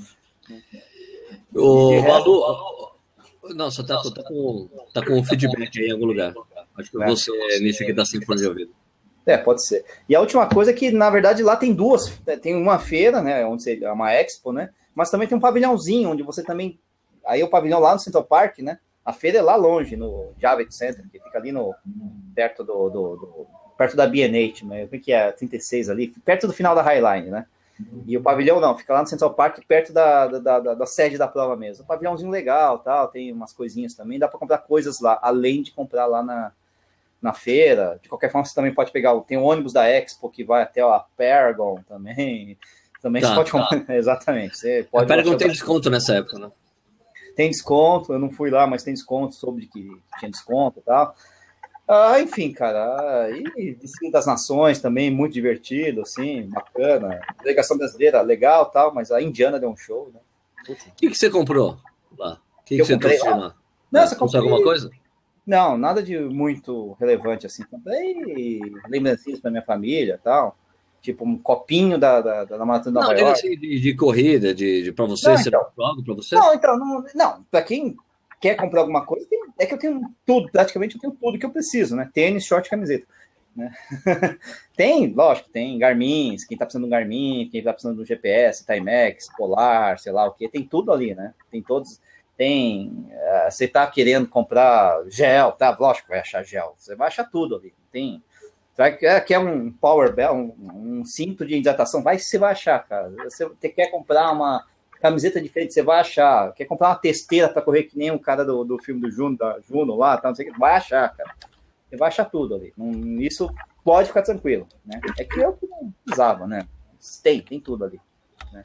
O Balu, nossa, tá com um feedback aí em algum lugar. Acho que você, nisso aqui, tá sem fone de ouvido. Pode ser. E a última coisa é que, na verdade, lá tem duas. Tem uma feira, né? Onde é uma expo, né? Mas também tem um pavilhãozinho, onde você também... Aí o pavilhão lá no Central Park, né? A feira é lá longe, no Javits Center, que fica ali perto perto da B&H, né? O que é? 36 ali, perto do final da Highline, né? E o pavilhão não, fica lá no Central Park, perto da sede da prova mesmo. Um pavilhãozinho legal, tal, tem umas coisinhas também, dá para comprar coisas lá, além de comprar lá na feira. De qualquer forma, você também pode pegar, tem o ônibus da Expo que vai até a Paragon também você pode comprar, exatamente. Você pode. A Paragon tem desconto nessa época, né? Tem desconto, eu não fui lá, mas tem desconto, soube que tinha desconto e tal. Enfim, cara, e Destino das Nações também, muito divertido, assim, bacana. A delegação brasileira, legal tal, mas a Indiana deu um show, né? O que você comprou lá? O que você trouxe lá? Não, você comprou alguma coisa? Não, nada de muito relevante, assim. Comprei lembrancinhas para minha família tal, tipo um copinho da Maratona de Nova York. Assim, de corrida, para você, você então, algo para você? Não, para quem quer comprar alguma coisa, é que eu tenho tudo, praticamente eu tenho tudo que eu preciso, né? Tênis, short, camiseta. Né? Lógico, tem Garmin, quem tá precisando de um Garmin, quem tá precisando de um GPS, Timex, Polar, sei lá o que, tem tudo ali, né? Tem todos, você tá querendo comprar gel, tá? Lógico que vai achar gel, você vai achar tudo ali, tem... Quer um power bell, um cinto de hidratação, você vai achar, cara. Você quer comprar uma camiseta diferente, você vai achar. Quer comprar uma testeira para correr que nem um cara do filme do Juno, da Juno lá, tá, não sei o que, vai achar, cara. Você vai achar tudo ali. Isso pode ficar tranquilo, né? É que eu não usava, né? Tem tudo ali. Né?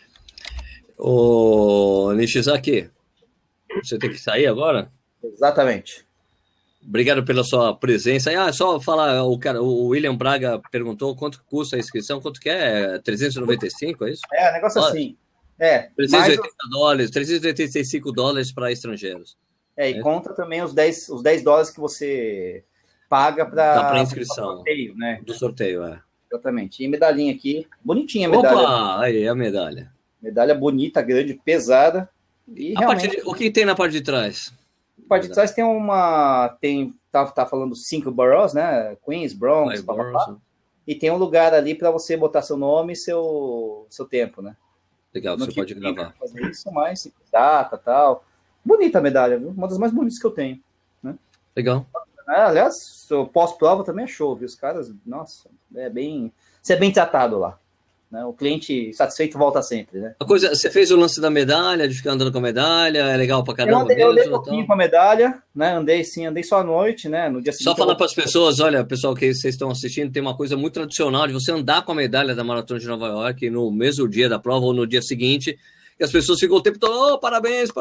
Ô, Nishizaki, você tem que sair agora? Exatamente. Obrigado pela sua presença. Só falar, o William Braga perguntou quanto custa a inscrição, quanto que é? 395, é isso? Negócio assim. 380 dólares, $385 para estrangeiros. E conta também os 10 dólares que você paga para a inscrição. Do sorteio, né? Do sorteio, Exatamente. E medalhinha aqui, bonitinha a medalha. Opa, aí a medalha. Medalha bonita, grande, pesada. E realmente... o que tem na parte de trás? Na parte de trás tem tá falando 5 boroughs, né? Queens, Bronx, papapá. E tem um lugar ali para você botar seu nome e seu tempo, né? Legal, você pode gravar. Fazer isso, mas data, tal. Bonita a medalha, viu? Uma das mais bonitas que eu tenho. Né? Legal. Aliás, o pós-prova também é show, viu? Os caras, nossa, você é bem tratado lá. Né? O cliente satisfeito volta sempre, né? Você fez o lance da medalha, de ficar andando com a medalha, é legal pra caramba. Eu andei um pouquinho com a medalha, né? Andei só à noite, né? No dia seguinte. Só falar para as pessoas, olha, pessoal que vocês estão assistindo, tem uma coisa muito tradicional de você andar com a medalha da Maratona de Nova York no mesmo dia da prova ou no dia seguinte, e as pessoas ficam o tempo todo, parabéns.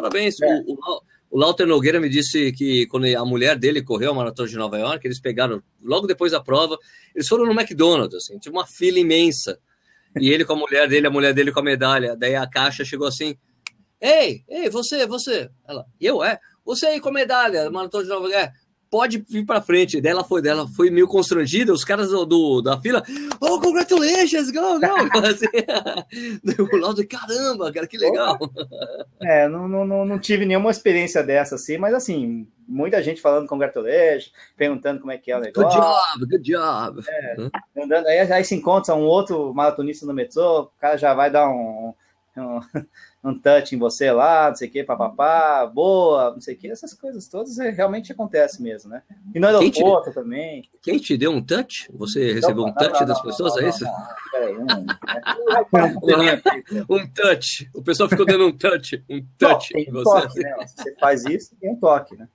O Lauter Nogueira me disse que quando a mulher dele correu a Maratona de Nova York, eles pegaram, logo depois da prova, eles foram no McDonald's, assim, tinha uma fila imensa. E ele com a mulher dele com a medalha. Daí a caixa chegou assim: Ei, você. Ela, você aí com a medalha, Maratona de Nova York, pode vir pra frente. Daí ela foi meio constrangida, os caras da fila, congratulations, go! Assim, o Laudo, caramba, cara, que legal. Não tive nenhuma experiência dessa, assim, mas assim, muita gente falando congratulations, perguntando como é que é o negócio. Good job. Andando, aí se encontra um outro maratonista no metrô, o cara já vai dar um touch em você lá, não sei o que, papapá, boa, não sei o que, essas coisas todas realmente acontecem mesmo, né? E no aeroporto também. Quem te deu um touch? Você recebeu um touch das pessoas, é isso? Um touch. O pessoal ficou dando um touch. Um touch em você. Toque, né? Se você faz isso, tem um toque, né?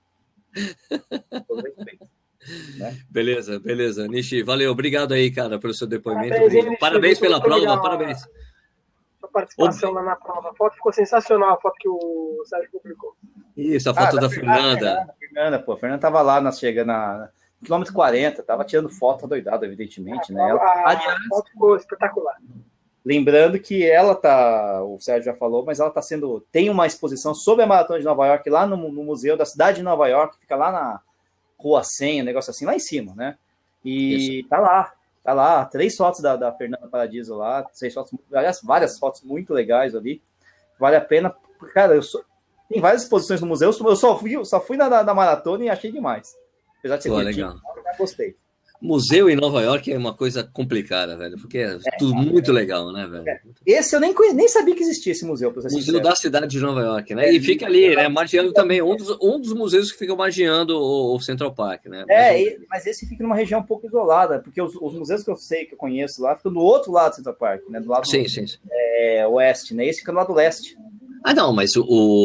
Beleza. Nishi, valeu. Obrigado aí, cara, pelo seu depoimento. Parabéns pela prova, parabéns. Sua participação lá na prova. A foto ficou sensacional, a foto que o Sérgio publicou. Isso, a foto da Fernanda. A Fernanda tava lá, chega no quilômetro 40, tava tirando foto doidada, evidentemente, né? A foto ficou espetacular. Lembrando que o Sérgio já falou, mas ela tem uma exposição sobre a Maratona de Nova York lá no Museu da Cidade de Nova York, fica lá na Rua 100, um negócio assim, lá em cima, né? E isso. Tá lá. Tá lá, 3 fotos da Fernanda Paradiso lá, 6 fotos, aliás, várias fotos muito legais ali. Vale a pena. Cara, tem várias exposições no museu, eu só fui na maratona e achei demais. Apesar de ser curtinho, legal. eu gostei. Museu em Nova York é uma coisa complicada, velho, porque é tudo muito legal, né, velho? Esse eu nem sabia que existia esse museu, pra ser Museu sincero. da cidade de Nova York, né? E fica ali, né, margeando também, um dos museus que fica margeando o Central Park, né? Mas esse fica numa região um pouco isolada, porque os museus que eu conheço lá, ficam do outro lado do Central Park, né? Do lado sim. oeste, né? Esse fica do lado leste. Ah, não, mas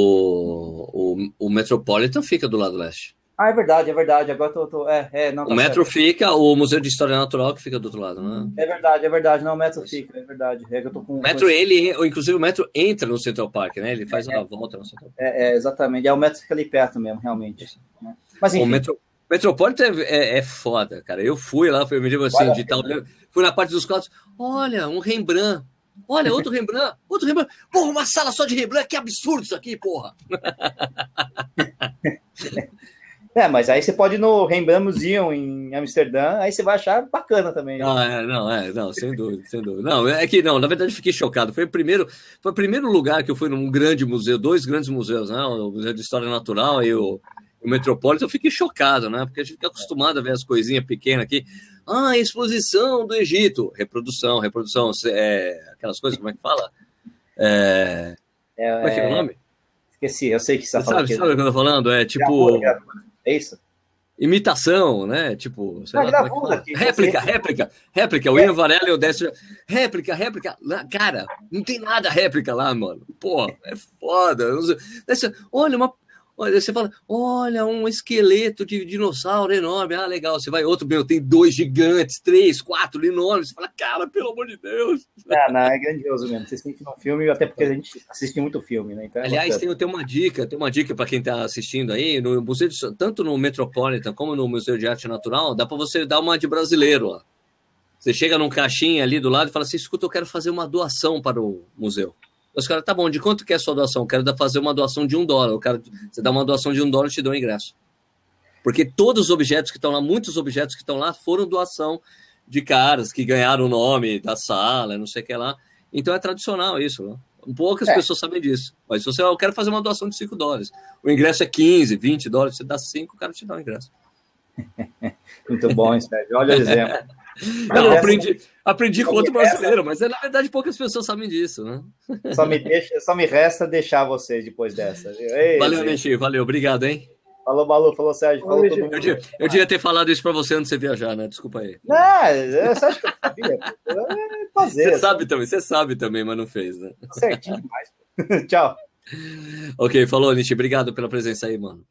o Metropolitan fica do lado leste. Ah, é verdade. Agora não, tá o Metro certo. fica, o Museu de História Natural que fica do outro lado, né? É verdade. Não, o Metro fica, é verdade. É que eu tô com... O Metro, inclusive o Metro entra no Central Park, né? Ele faz uma volta no Central Park. Exatamente. O Metro fica ali perto mesmo, realmente. Mas enfim. O Metropolitan é foda, cara. Eu fui lá, me digo assim, fui na parte dos quadros, olha, um Rembrandt. Olha, outro Rembrandt. Porra, uma sala só de Rembrandt, que absurdo isso aqui, porra. Mas aí você pode ir no Rembrandt Museum em Amsterdã, aí você vai achar bacana também. Não, sem dúvida. Não, na verdade eu fiquei chocado. Foi o primeiro lugar que eu fui num grande museu, 2 grandes museus, né? O Museu de História Natural e o Metropolitan. Eu fiquei chocado, né? Porque a gente fica acostumado a ver as coisinhas pequenas aqui. Exposição do Egito. Reprodução, aquelas coisas, como é que fala? Como é que é o nome? Esqueci, eu sei que você está falando. Sabe o que eu tô falando? É tipo... É isso? Imitação, né? Tipo, sei lá, aqui, réplica. O Ian Varela e o Décio. Réplica. Cara, não tem nada réplica lá, mano. Pô, é foda. Olha, você fala, olha, um esqueleto de dinossauro enorme. Ah, legal. Você vai outro, tem 2 gigantes, 3, 4 enormes. Você fala, cara, pelo amor de Deus. Não, é grandioso mesmo. Você sente no filme, até porque a gente assiste muito filme, né? Então aliás, tem uma dica para quem está assistindo aí, no museu tanto no Metropolitan como no Museu de Arte Natural, dá para você dar uma de brasileiro lá. Você chega num caixinha ali do lado e fala assim, escuta, eu quero fazer uma doação para o museu. Os caras, tá bom, de quanto que é a sua doação? Eu quero fazer uma doação de $1. Você dá uma doação de $1, eu te dou um ingresso. Porque todos os objetos que estão lá, muitos objetos que estão lá, foram doação de caras que ganharam o nome da sala, não sei o que lá. Então é tradicional isso, né? Poucas pessoas sabem disso. Mas se você, eu quero fazer uma doação de $5. O ingresso é $15, $20, você dá 5, o cara te dá o ingresso. Muito bom, Sérgio. Olha o exemplo. Eu aprendi com outro brasileiro, mas na verdade poucas pessoas sabem disso, né? Só me resta deixar vocês depois dessa. Valeu, Nishi, valeu, obrigado, hein? Falou, Balu, falou, Sérgio, falou todo mundo. Eu devia ter falado isso pra você antes de você viajar, né? Desculpa aí. Você acha que eu sabia? Fazer. Você sabe também, mas não fez, né? Certinho demais. Tchau. Ok, falou, Nishi, obrigado pela presença aí, mano.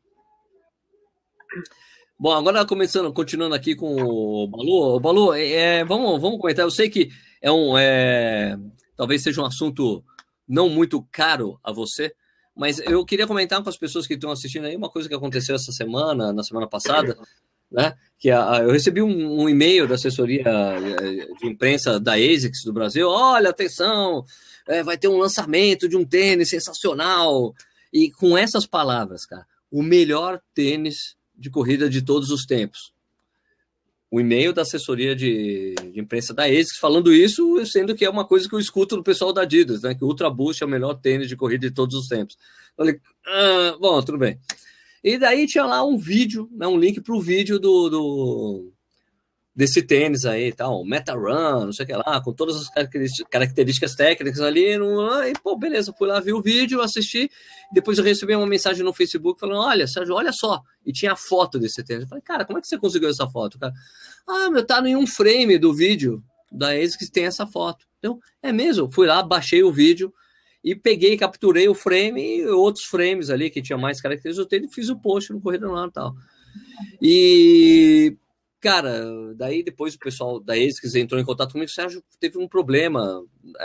Bom, agora continuando aqui com o Balu. O Balu, vamos comentar. Eu sei que talvez seja um assunto não muito caro a você, mas eu queria comentar com as pessoas que estão assistindo aí uma coisa que aconteceu na semana passada, né? Que eu recebi um e-mail da assessoria de imprensa da ASICS do Brasil. Olha, atenção, vai ter um lançamento de um tênis sensacional. E com essas palavras, cara, o melhor tênis de corrida de todos os tempos. O e-mail da assessoria de imprensa da ASICS falando isso, sendo que é uma coisa que eu escuto do pessoal da Adidas, né? Que o Ultra Boost é o melhor tênis de corrida de todos os tempos. Eu falei, bom, tudo bem. E daí tinha lá um vídeo, né, um link para o vídeo desse tênis aí e tal, Meta-Run, não sei o que lá, com todas as características técnicas ali. E, pô, beleza, fui lá, vi o vídeo, assisti. Depois eu recebi uma mensagem no Facebook falando, olha, Sérgio, olha só. E tinha a foto desse tênis. Eu falei, cara, como é que você conseguiu essa foto, cara? Tá em um frame do vídeo da ASICS que tem essa foto. Então, é mesmo, fui lá, baixei o vídeo e capturei o frame e outros frames ali que tinha mais características do tênis e fiz o post no Corrida no Ar e tal. E... cara, daí depois o pessoal da ASICS entrou em contato comigo, o Sérgio teve um problema,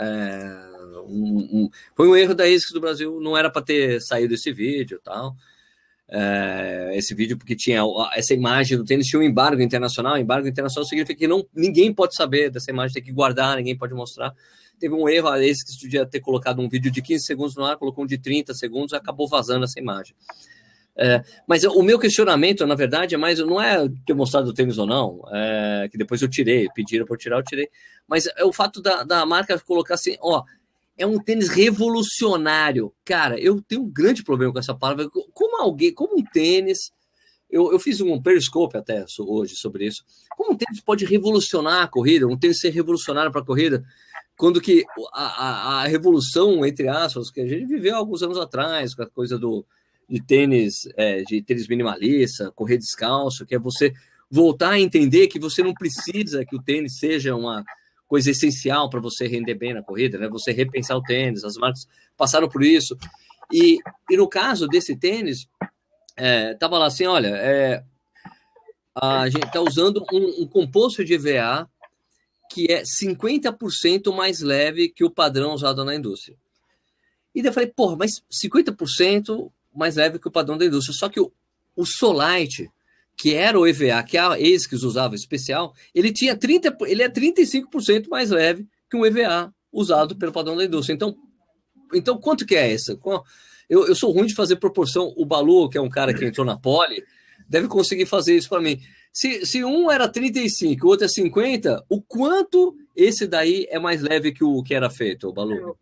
foi um erro da ASICS do Brasil, não era para ter saído esse vídeo e tal, esse vídeo porque tinha essa imagem do tênis, tinha um embargo internacional significa que ninguém pode saber dessa imagem, tem que guardar, ninguém pode mostrar. Teve um erro, a ASICS podia ter colocado um vídeo de 15 segundos no ar, colocou um de 30 segundos, acabou vazando essa imagem. Mas o meu questionamento, na verdade, não é ter mostrado o tênis ou não, que depois eu tirei, pediram para eu tirar, eu tirei, mas é o fato da marca colocar assim, ó, é um tênis revolucionário. Cara, eu tenho um grande problema com essa palavra. Como um tênis, eu fiz um periscope até hoje sobre isso, como um tênis pode revolucionar a corrida, um tênis ser revolucionário para a corrida, quando que a revolução, entre aspas, que a gente viveu alguns anos atrás, com a coisa de tênis minimalista, correr descalço, que é você voltar a entender que você não precisa que o tênis seja uma coisa essencial para você render bem na corrida, né? Você repensar o tênis, as marcas passaram por isso. E no caso desse tênis, tava lá assim, olha, a gente está usando um composto de EVA que é 50% mais leve que o padrão usado na indústria. E daí eu falei, porra, mas 50% mais leve que o padrão da indústria. Só que o Solite, que era o EVA, que a ASICS usava especial, ele é 35% mais leve que um EVA usado pelo padrão da indústria. Então quanto que é essa? Eu sou ruim de fazer proporção. O Balu, que é um cara que entrou na Poli, deve conseguir fazer isso para mim. Se um era 35, o outro é 50, o quanto esse daí é mais leve que o que era feito, o Balu?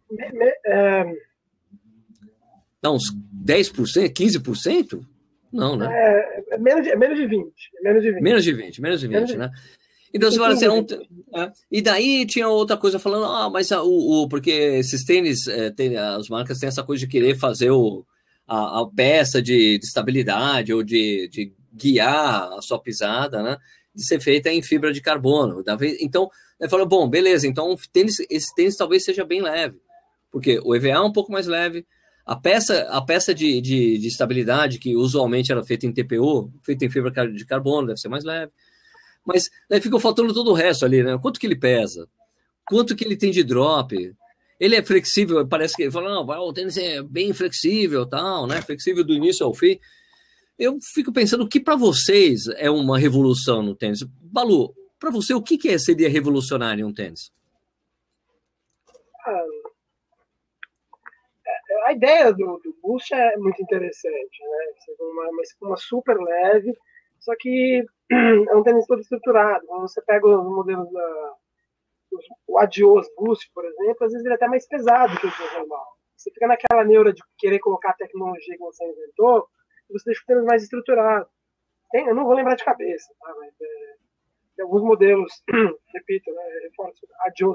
Não, uns 10%, 15%? Não, né? Menos de 20. Menos de 20, né? Então você fala assim, e daí tinha outra coisa falando, mas porque esses tênis, as marcas têm essa coisa de querer fazer a peça de estabilidade ou de guiar a sua pisada, né? De ser feita em fibra de carbono. Então, ele falou, bom, beleza, então esse tênis talvez seja bem leve, porque o EVA é um pouco mais leve, a peça de estabilidade, que usualmente era feita em TPU, feita em fibra de carbono, deve ser mais leve. Mas daí ficou faltando todo o resto ali, né? Quanto que ele pesa? Quanto que ele tem de drop? Ele é flexível, parece que ele fala, não, o tênis é bem flexível, tal, né? Flexível do início ao fim. Eu fico pensando o que para vocês é uma revolução no tênis. Balu, para você, o que seria revolucionário em um tênis? A ideia do Boost é muito interessante, né? Uma espuma super leve, só que é um tênis todo estruturado. Quando você pega os modelos o Adios Boost, por exemplo, às vezes ele é até mais pesado que o tênis normal. Você fica naquela neura de querer colocar a tecnologia que você inventou, e você deixa o tênis mais estruturado. Eu não vou lembrar de cabeça, tá? Mas tem alguns modelos, repito, né? Adios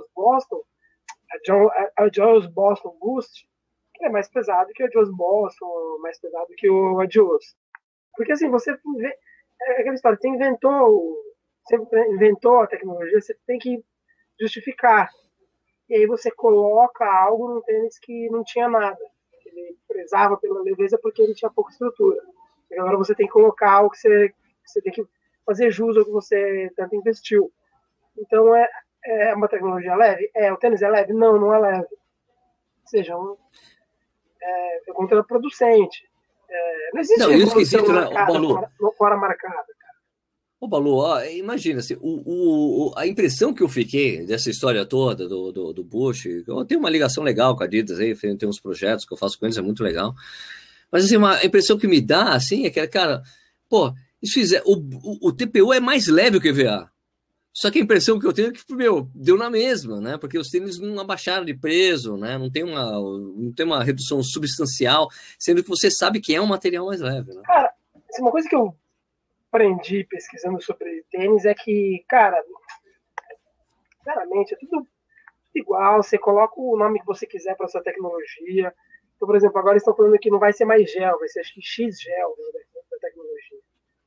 Boston Boost, que é mais pesado que o Adios Boston, mais pesado que o Adios. Porque assim, você vê, aquela história, você inventou a tecnologia, você tem que justificar. E aí você coloca algo num tênis que não tinha nada. Ele prezava pela leveza porque ele tinha pouca estrutura. E agora você tem que colocar algo que você tem que fazer jus ao que você tanto investiu. Então é uma tecnologia leve? O tênis é leve? Não é leve. Ou seja, é contraproducente. Não existe revolução fora marcada. Ô, Balu, imagina, assim, a impressão que eu fiquei dessa história toda do Bush, eu tenho uma ligação legal com a Adidas, aí, tem uns projetos que eu faço com eles, é muito legal. Mas assim, a impressão que me dá, assim, é que, cara, pô, o TPU é mais leve que o EVA. Só que a impressão que eu tenho é que, deu na mesma, né? Porque os tênis não abaixaram de peso, né? Não tem uma redução substancial, sendo que você sabe que é um material mais leve, né? Cara, uma coisa que eu aprendi pesquisando sobre tênis é que, cara, sinceramente, é tudo igual, você coloca o nome que você quiser para sua tecnologia. Então, por exemplo, agora estão falando que não vai ser mais gel, vai ser acho que X-gel, né, da tecnologia.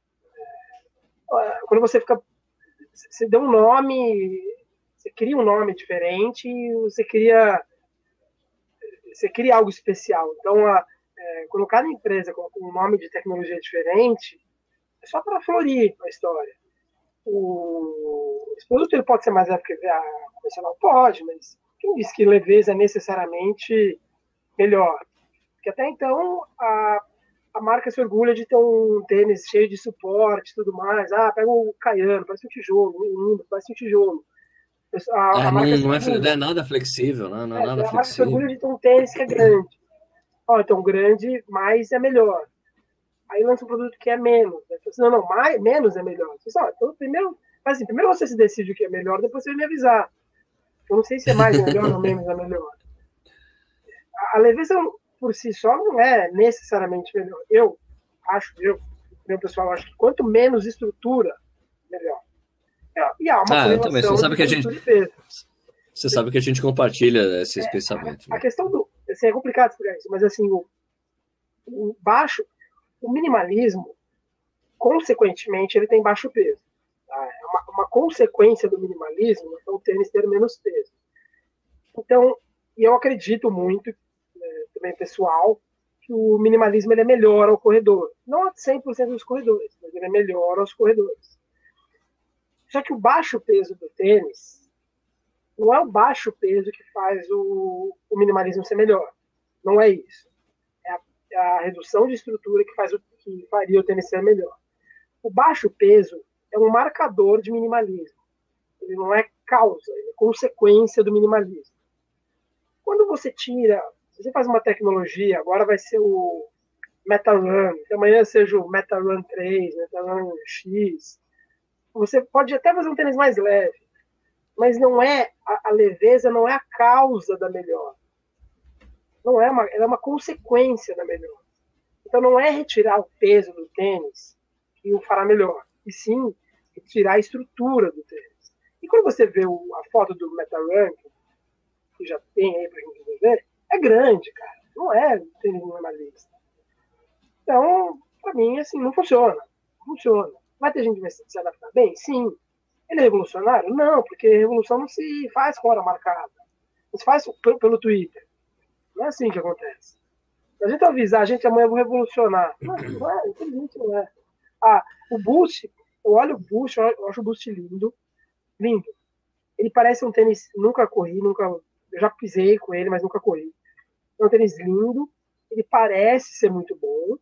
Quando você dá um nome, você cria um nome diferente e você cria algo especial. Então, quando cada empresa coloca um nome de tecnologia diferente, é só para florir a história. Esse produto ele pode ser mais leve que a convencional? Pode, mas quem diz que leveza é necessariamente melhor? Porque até então a marca se orgulha de ter um tênis cheio de suporte e tudo mais. Pega o Caiano, parece um tijolo, parece um tijolo. Não é nada flexível, né? Não é nada flexível. A marca se orgulha de ter um tênis que é grande. Então, grande, mais é melhor. aí lança um produto que é menos. Né? Assim, não, menos é melhor. Então, primeiro você se decide o que é melhor, depois você vai me avisar. Eu não sei se é mais melhor ou menos é melhor. A leveza por si só não é necessariamente melhor. Meu pessoal, acho que quanto menos estrutura, melhor. E há uma eu também. Você sabe que você sabe que a gente compartilha esses pensamentos. A questão do... Assim, é complicado explicar isso, mas assim, o minimalismo, consequentemente, ele tem baixo peso. Tá? É uma consequência do minimalismo é o tênis ter menos peso. Então, eu acredito muito, também pessoal, que o minimalismo ele é melhor ao corredor. Não a 100% dos corredores, mas ele é melhor aos corredores. Só que o baixo peso do tênis não é o baixo peso que faz o minimalismo ser melhor. Não é isso. É a redução de estrutura que faria o tênis ser melhor. O baixo peso é um marcador de minimalismo. Ele não é causa, ele é consequência do minimalismo. Quando você faz uma tecnologia, agora vai ser o MetaRun, que amanhã seja o MetaRun 3, MetaRun X, você pode até fazer um tênis mais leve, mas não é a leveza não é a causa da melhora. Não é ela é uma consequência da melhora. Então não é retirar o peso do tênis que o fará melhor, e sim retirar a estrutura do tênis. E quando você vê a foto do MetaRun, que já tem aí pra gente ver, é grande, cara. Não é tênis minimalista. Então, pra mim, assim, não funciona. Não funciona. Vai ter gente que vai se adaptar bem? Sim. Ele é revolucionário? Não, porque revolução não se faz com hora marcada. Não se faz pelo Twitter. Não é assim que acontece. Se a gente avisar, a gente amanhã vou revolucionar. Não é, infelizmente não é. O Boost, eu olho o Boost, eu acho o Boost lindo. Lindo. Ele parece um tênis, nunca corri, eu já pisei com ele, mas nunca corri. É um tênis lindo, ele parece ser muito bom.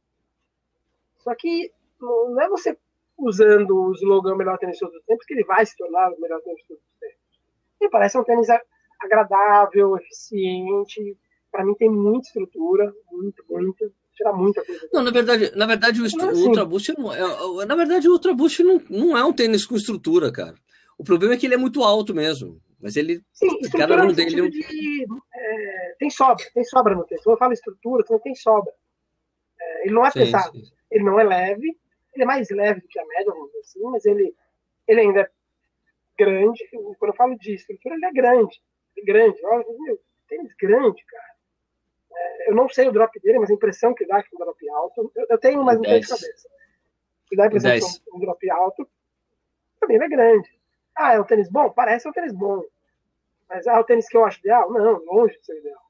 Só que não é você usando o slogan melhor tênis de todos os tempos que ele vai se tornar o melhor tênis de todos os tempos. Ele parece um tênis agradável, eficiente. Para mim tem muita estrutura, muita. Tirar muita coisa. Não, na verdade o Ultra Boost não é. Na verdade, o Ultra Boost não é um tênis com estrutura, cara. O problema é que ele é muito alto mesmo. Mas ele. Sim, estrutura no sentido de. Tem sobra no tênis. Quando eu falo estrutura, tem sobra. Ele não é pesado. Sim. Ele não é leve. Ele é mais leve do que a média, vamos dizer assim, mas ele ainda é grande. Quando eu falo de estrutura, ele é grande. Olha, meu, tênis grande, cara. Eu não sei o drop dele, mas a impressão que dá que é um drop alto. Eu tenho, mas não tenho de cabeça. Que dá a impressão que é um drop alto. Pra mim, ele é grande. É um tênis bom? Parece um tênis bom. Mas é o tênis que eu acho ideal? Não, longe de ser ideal.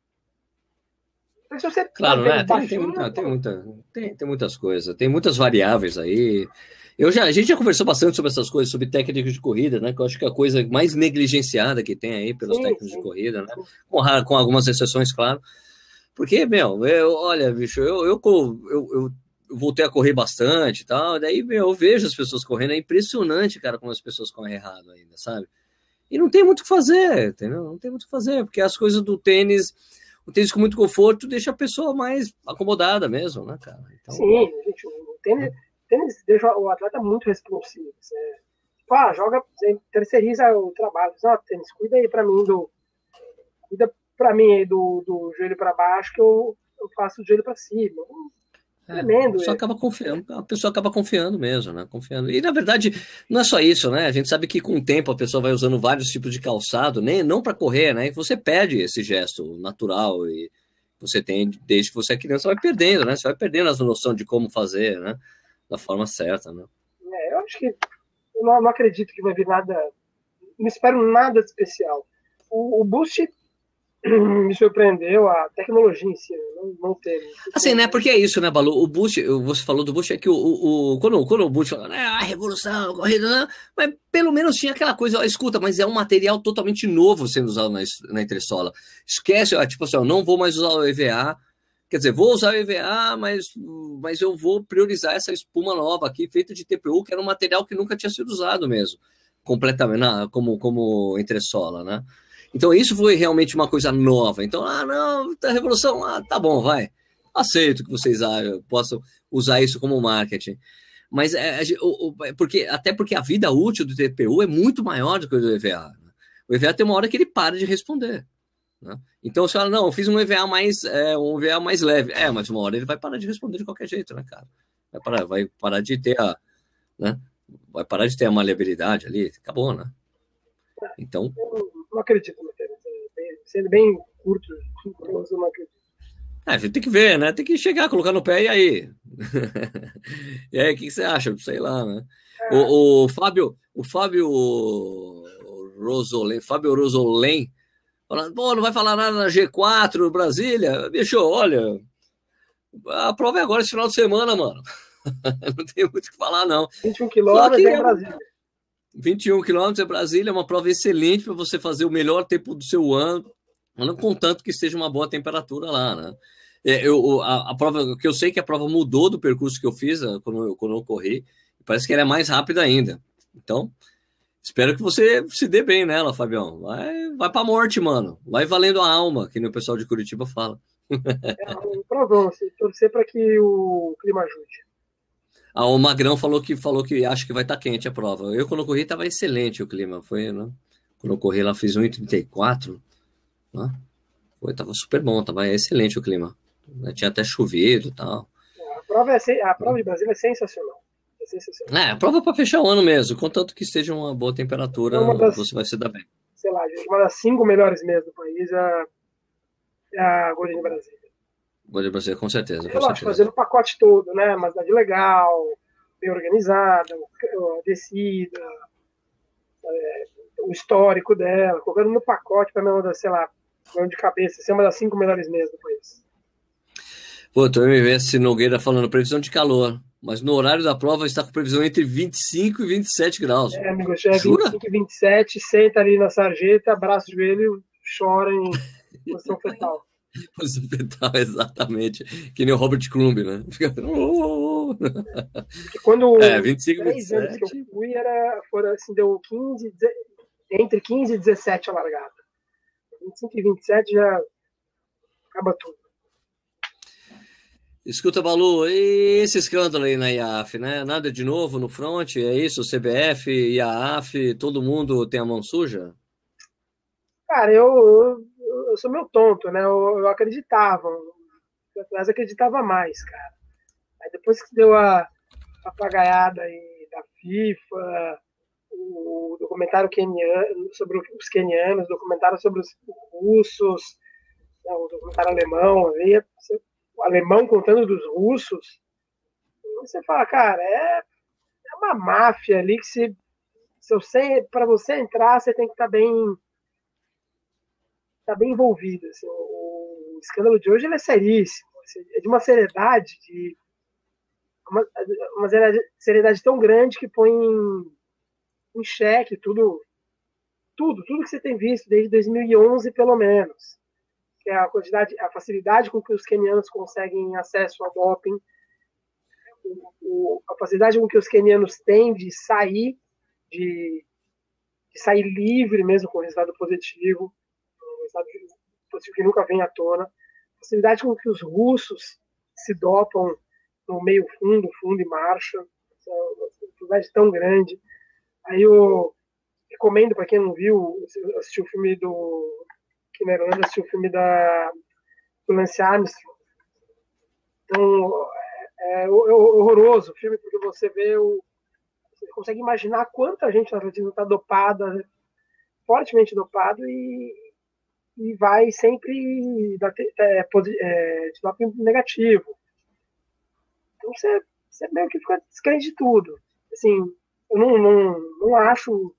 Se você claro, né? Tem muitas coisas, tem muitas variáveis aí. A gente já conversou bastante sobre essas coisas, sobre técnicas de corrida, né? Que eu acho que é a coisa mais negligenciada que tem aí pelos técnicos de corrida, né? Com algumas exceções, claro. Porque, olha, bicho, eu voltei a correr bastante e tal, daí, eu vejo as pessoas correndo, é impressionante, cara, como as pessoas correm errado ainda, sabe? E não tem muito o que fazer, entendeu? Não tem muito o que fazer, porque as coisas do tênis, o tênis com muito conforto deixa a pessoa mais acomodada mesmo, né, cara? Então, sim, gente, o tênis deixa o atleta muito responsivo. Joga, você terceiriza o trabalho. Tênis, cuida aí pra mim aí do joelho para baixo, que eu faço o joelho para cima. Tremendo. A pessoa acaba confiando mesmo, né? Confiando. E, na verdade, não é só isso, né? A gente sabe que com o tempo a pessoa vai usando vários tipos de calçado, não para correr, né? E você perde esse gesto natural e você tem, desde que você é criança, vai perdendo, né? Você vai perdendo essa noção de como fazer, né? Da forma certa, né? Eu acho que eu não acredito que vai vir nada, não espero nada de especial. O Boost me surpreendeu, a tecnologia em si, não teve. Assim, né? Porque é isso, né, Balu? O Boost, você falou do Boost, é que quando o Boost falou, a revolução, a corrida, né? Mas pelo menos tinha aquela coisa, escuta, mas é um material totalmente novo sendo usado na entressola. Esquece, tipo assim, não vou mais usar o EVA, quer dizer, vou usar o EVA, mas eu vou priorizar essa espuma nova aqui, feita de TPU, que era um material que nunca tinha sido usado mesmo, completamente, como entressola, né? Então, isso foi realmente uma coisa nova. Então, não, a revolução, tá bom, vai. Aceito que vocês possam usar isso como marketing. Mas até porque a vida útil do TPU é muito maior do que o do EVA. Né? O EVA tem uma hora que ele para de responder. Né? Então, você fala, não, eu fiz um EVA mais leve. Mas uma hora ele vai parar de responder de qualquer jeito, né, cara? Vai parar de ter né? Vai parar de ter a maleabilidade ali, acabou, né? Então... Eu não acredito no tênis. Sendo bem curto, eu não acredito. Tem que ver, né? Tem que chegar, colocar no pé, e aí? E aí, o que você acha? Sei lá, né? O Fábio Rosolém falando, pô, não vai falar nada na G4, Brasília? Bicho, olha, a prova é agora, esse final de semana, mano. Não tem muito o que falar, não. 21 quilômetros é em Brasília. 21 quilômetros é Brasília, é uma prova excelente para você fazer o melhor tempo do seu ano, contanto que esteja uma boa temperatura lá, né? A prova, que eu sei que a prova mudou do percurso que eu fiz quando eu corri, parece que ela é mais rápida ainda. Então, espero que você se dê bem nela, Fabião. Vai pra morte, mano. Vai valendo a alma, que nem o pessoal de Curitiba fala. Um provão, torcer para que o clima ajude. O Magrão falou que acha que vai estar quente a prova. Eu, quando eu corri, estava excelente o clima. Foi, né? Quando eu corri lá, fiz 1,34. Né? Tava super bom, tava excelente o clima. Tinha até chovido e tal. A prova de Brasília é sensacional. A prova para fechar o ano mesmo. Contanto que esteja uma boa temperatura, você vai se dar bem. Sei lá, gente, uma das 5 melhores mesas do país é a Golden Brasília. Golden Brasília, com certeza. Eu acho, fazendo o pacote todo, né? Uma cidade legal, bem organizada, a descida, o histórico dela, colocando no pacote para não, sei lá, de cabeça, ser uma das 5 melhores mesas do país. Pô, tô MS Nogueira falando previsão de calor, mas no horário da prova está com previsão entre 25 e 27 graus. Amigo, já é 25 e 27, senta ali na sarjeta, abraça o joelho, chora em posição fetal. Posição fetal, exatamente. Que nem o Robert Crumb, né? Fica... Porque quando 25, 3 anos que eu fui, assim, deu entre 15 e 17 a largada. 25 e 27 já acaba tudo. Escuta, Balu, e esse escândalo aí na IAAF, né? Nada de novo no front, é isso? O CBF, IAAF, todo mundo tem a mão suja? Cara, eu sou meio tonto, né? Eu acreditava. Mas acreditava mais, cara. Aí depois que deu a papagaiada aí da FIFA, o documentário queniano, sobre os quenianos, o documentário sobre os russos, o documentário alemão, ali, o alemão contando dos russos, você fala, cara, é uma máfia ali que para você entrar, você tem que estar bem envolvido. Assim, o escândalo de hoje ele é seríssimo, é de uma seriedade, uma seriedade tão grande que põe em xeque tudo que você tem visto desde 2011, pelo menos. Que é a facilidade com que os quenianos conseguem acesso ao doping, a facilidade com que os quenianos têm de sair livre mesmo com o resultado positivo, um resultado positivo que nunca vem à tona, a facilidade com que os russos se dopam no meio fundo e marcha, uma facilidade tão grande. Aí eu recomendo para quem não viu, assistir o filme do Kinerland, assistir o filme do Lance Armstrong. Então, é horroroso o filme, porque você você consegue imaginar quanta gente no atletismo está dopada, fortemente dopado, e vai sempre de doping negativo. Então você meio que fica descrente de tudo. Assim, eu não acho...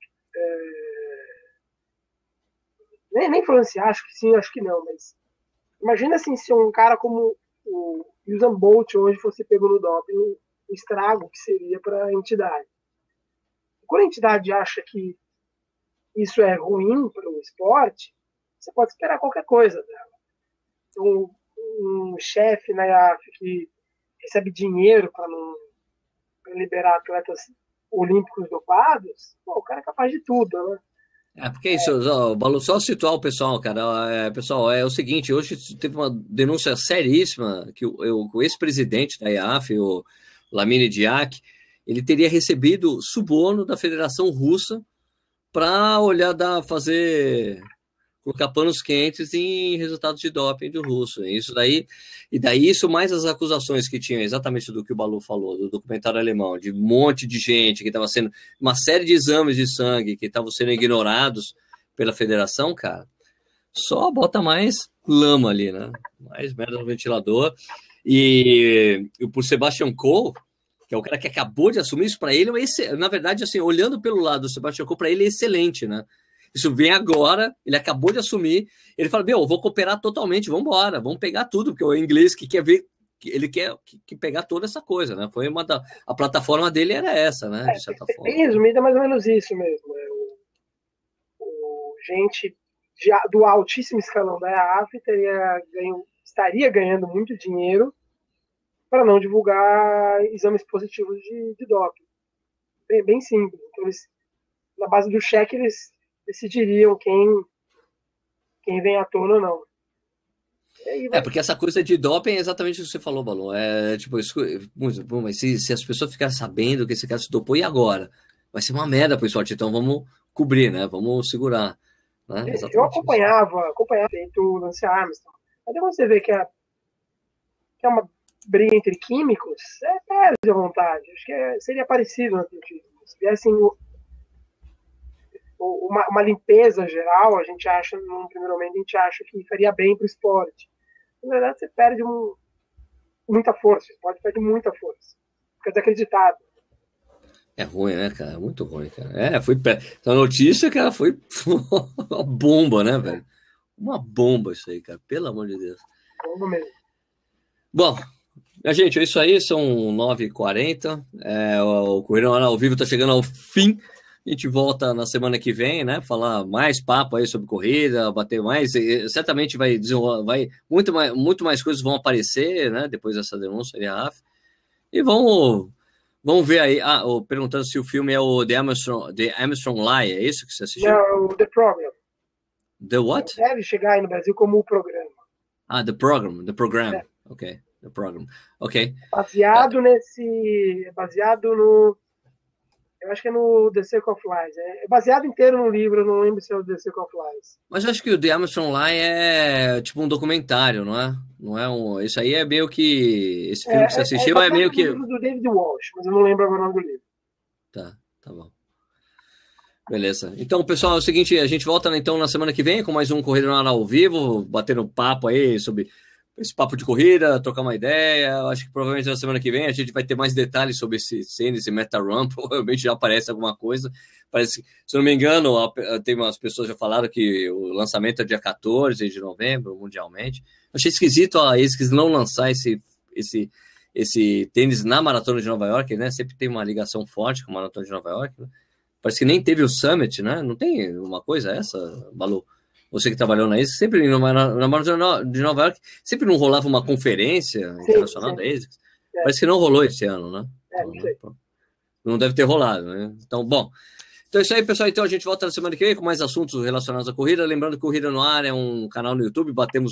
Nem falando assim, acho que sim, acho que não, mas imagina assim, se um cara como o Usain Bolt hoje fosse pego no doping, o estrago que seria para a entidade. Quando a entidade acha que isso é ruim para o esporte, você pode esperar qualquer coisa dela. Então, um chefe na IAAF que recebe dinheiro para liberar atletas olímpicos dopados, o cara é capaz de tudo, né? Porque é isso, ó, Balu, só situar o pessoal, cara. Pessoal, é o seguinte, hoje teve uma denúncia seríssima que o ex-presidente da IAAF, o Lamine Diak, ele teria recebido suborno da Federação Russa para colocar panos quentes em resultados de doping do russo. Isso mais as acusações que tinham exatamente do que o Balu falou, do documentário alemão, de um monte de gente que estava sendo, uma série de exames de sangue que estavam sendo ignorados pela federação, cara, só bota mais lama ali, né? Mais merda no ventilador. E por Sebastian Coe, que é o cara que acabou de assumir isso, para ele, na verdade, assim, olhando pelo lado do Sebastian Coe, para ele é excelente, né? Isso vem agora, ele acabou de assumir, ele fala, eu vou cooperar totalmente, vamos embora, vamos pegar tudo, porque o inglês que quer ver, ele quer pegar toda essa coisa, né? Foi a plataforma dele era essa, né? De certa forma. Bem resumido, é mais ou menos isso mesmo. Gente do altíssimo escalão da EAAF estaria ganhando muito dinheiro para não divulgar exames positivos de doping. Bem simples. Então, na base do cheque, eles decidiriam quem vem à tona ou não. Porque essa coisa de doping é exatamente o que você falou, Balu. Mas se as pessoas ficarem sabendo que esse cara se dopou, e agora? Vai ser uma merda pro esporte, então vamos cobrir, né? Vamos segurar. Né? Eu acompanhava o Lance Armstrong. Até você vê que é uma briga entre químicos, perde a vontade. Acho que seria parecido no atletismo. Se viessem uma limpeza geral, a gente acha, num primeiro momento, a gente acha que faria bem para o esporte. Na verdade, você perde muita força, o esporte perde muita força. Fica desacreditado. É ruim, né, cara? Muito ruim, cara. A notícia, cara, foi uma bomba, né, velho? Uma bomba isso aí, cara. Pelo amor de Deus. Bomba mesmo. Bom, gente, é isso aí. São 9h40. O Correio ao Vivo está chegando ao fim. A gente volta na semana que vem, né? Falar mais papo aí sobre corrida, bater mais. Certamente vai desenrolar, muito mais coisas vão aparecer, né? Depois dessa denúncia da AF. E vamos ver aí. Perguntando se o filme é o The Armstrong Lie. É isso que você assistiu? Não, The Program. The what? Deve chegar aí no Brasil como o programa. The Program. É. Ok. The Program. Ok. Baseado no... Eu acho que é no The Circle of Lies. É baseado inteiro no livro, eu não lembro se é o The Circle of Lies. Mas eu acho que o The Armstrong Lie é tipo um documentário, não é? Não é isso aí é meio que... Esse filme que você assistiu é meio que... É do David Walsh, mas eu não lembro agora o nome do livro. Tá bom. Beleza. Então, pessoal, é o seguinte, a gente volta então na semana que vem com mais um Corrida no Ar ao Vivo, batendo papo aí sobre esse papo de corrida, trocar uma ideia. Eu acho que provavelmente na semana que vem a gente vai ter mais detalhes sobre esse meta-run. Provavelmente já aparece alguma coisa. Parece, se eu não me engano, tem umas pessoas já falaram que o lançamento é dia 14 de novembro, mundialmente. Achei esquisito a ASICS não lançar esse tênis na Maratona de Nova York, né? Sempre tem uma ligação forte com a Maratona de Nova York, né? Parece que nem teve o Summit, né? Não tem uma coisa essa, Balu? Você que trabalhou na ASICS, sempre na Maratona de Nova York, sempre não rolava uma conferência internacional da ASICS? Parece que não rolou esse ano, né? Não deve ter rolado, né? Então, bom. Então é isso aí, pessoal. Então a gente volta na semana que vem com mais assuntos relacionados à corrida. Lembrando que Corrida no Ar é um canal no YouTube. Batemos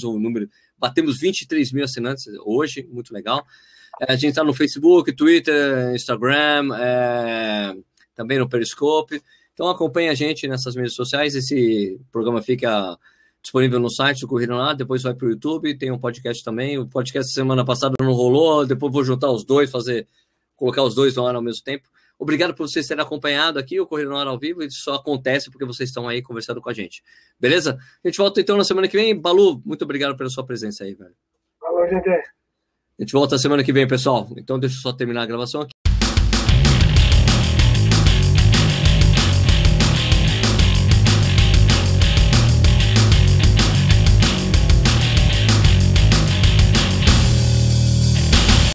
23 mil assinantes hoje, muito legal. A gente está no Facebook, Twitter, Instagram, também no Periscope. Então acompanhe a gente nessas mídias sociais. Esse programa fica disponível no site do Corrida no Ar, depois vai para o YouTube, tem um podcast também. O podcast semana passada não rolou, depois vou juntar os dois, colocar os dois no ar ao mesmo tempo. Obrigado por vocês terem acompanhado aqui o Corrida no Ar ao Vivo. Isso só acontece porque vocês estão aí conversando com a gente. Beleza? A gente volta então na semana que vem. Balu, muito obrigado pela sua presença aí, velho. Falou, gente. A gente volta na semana que vem, pessoal. Então deixa eu só terminar a gravação aqui.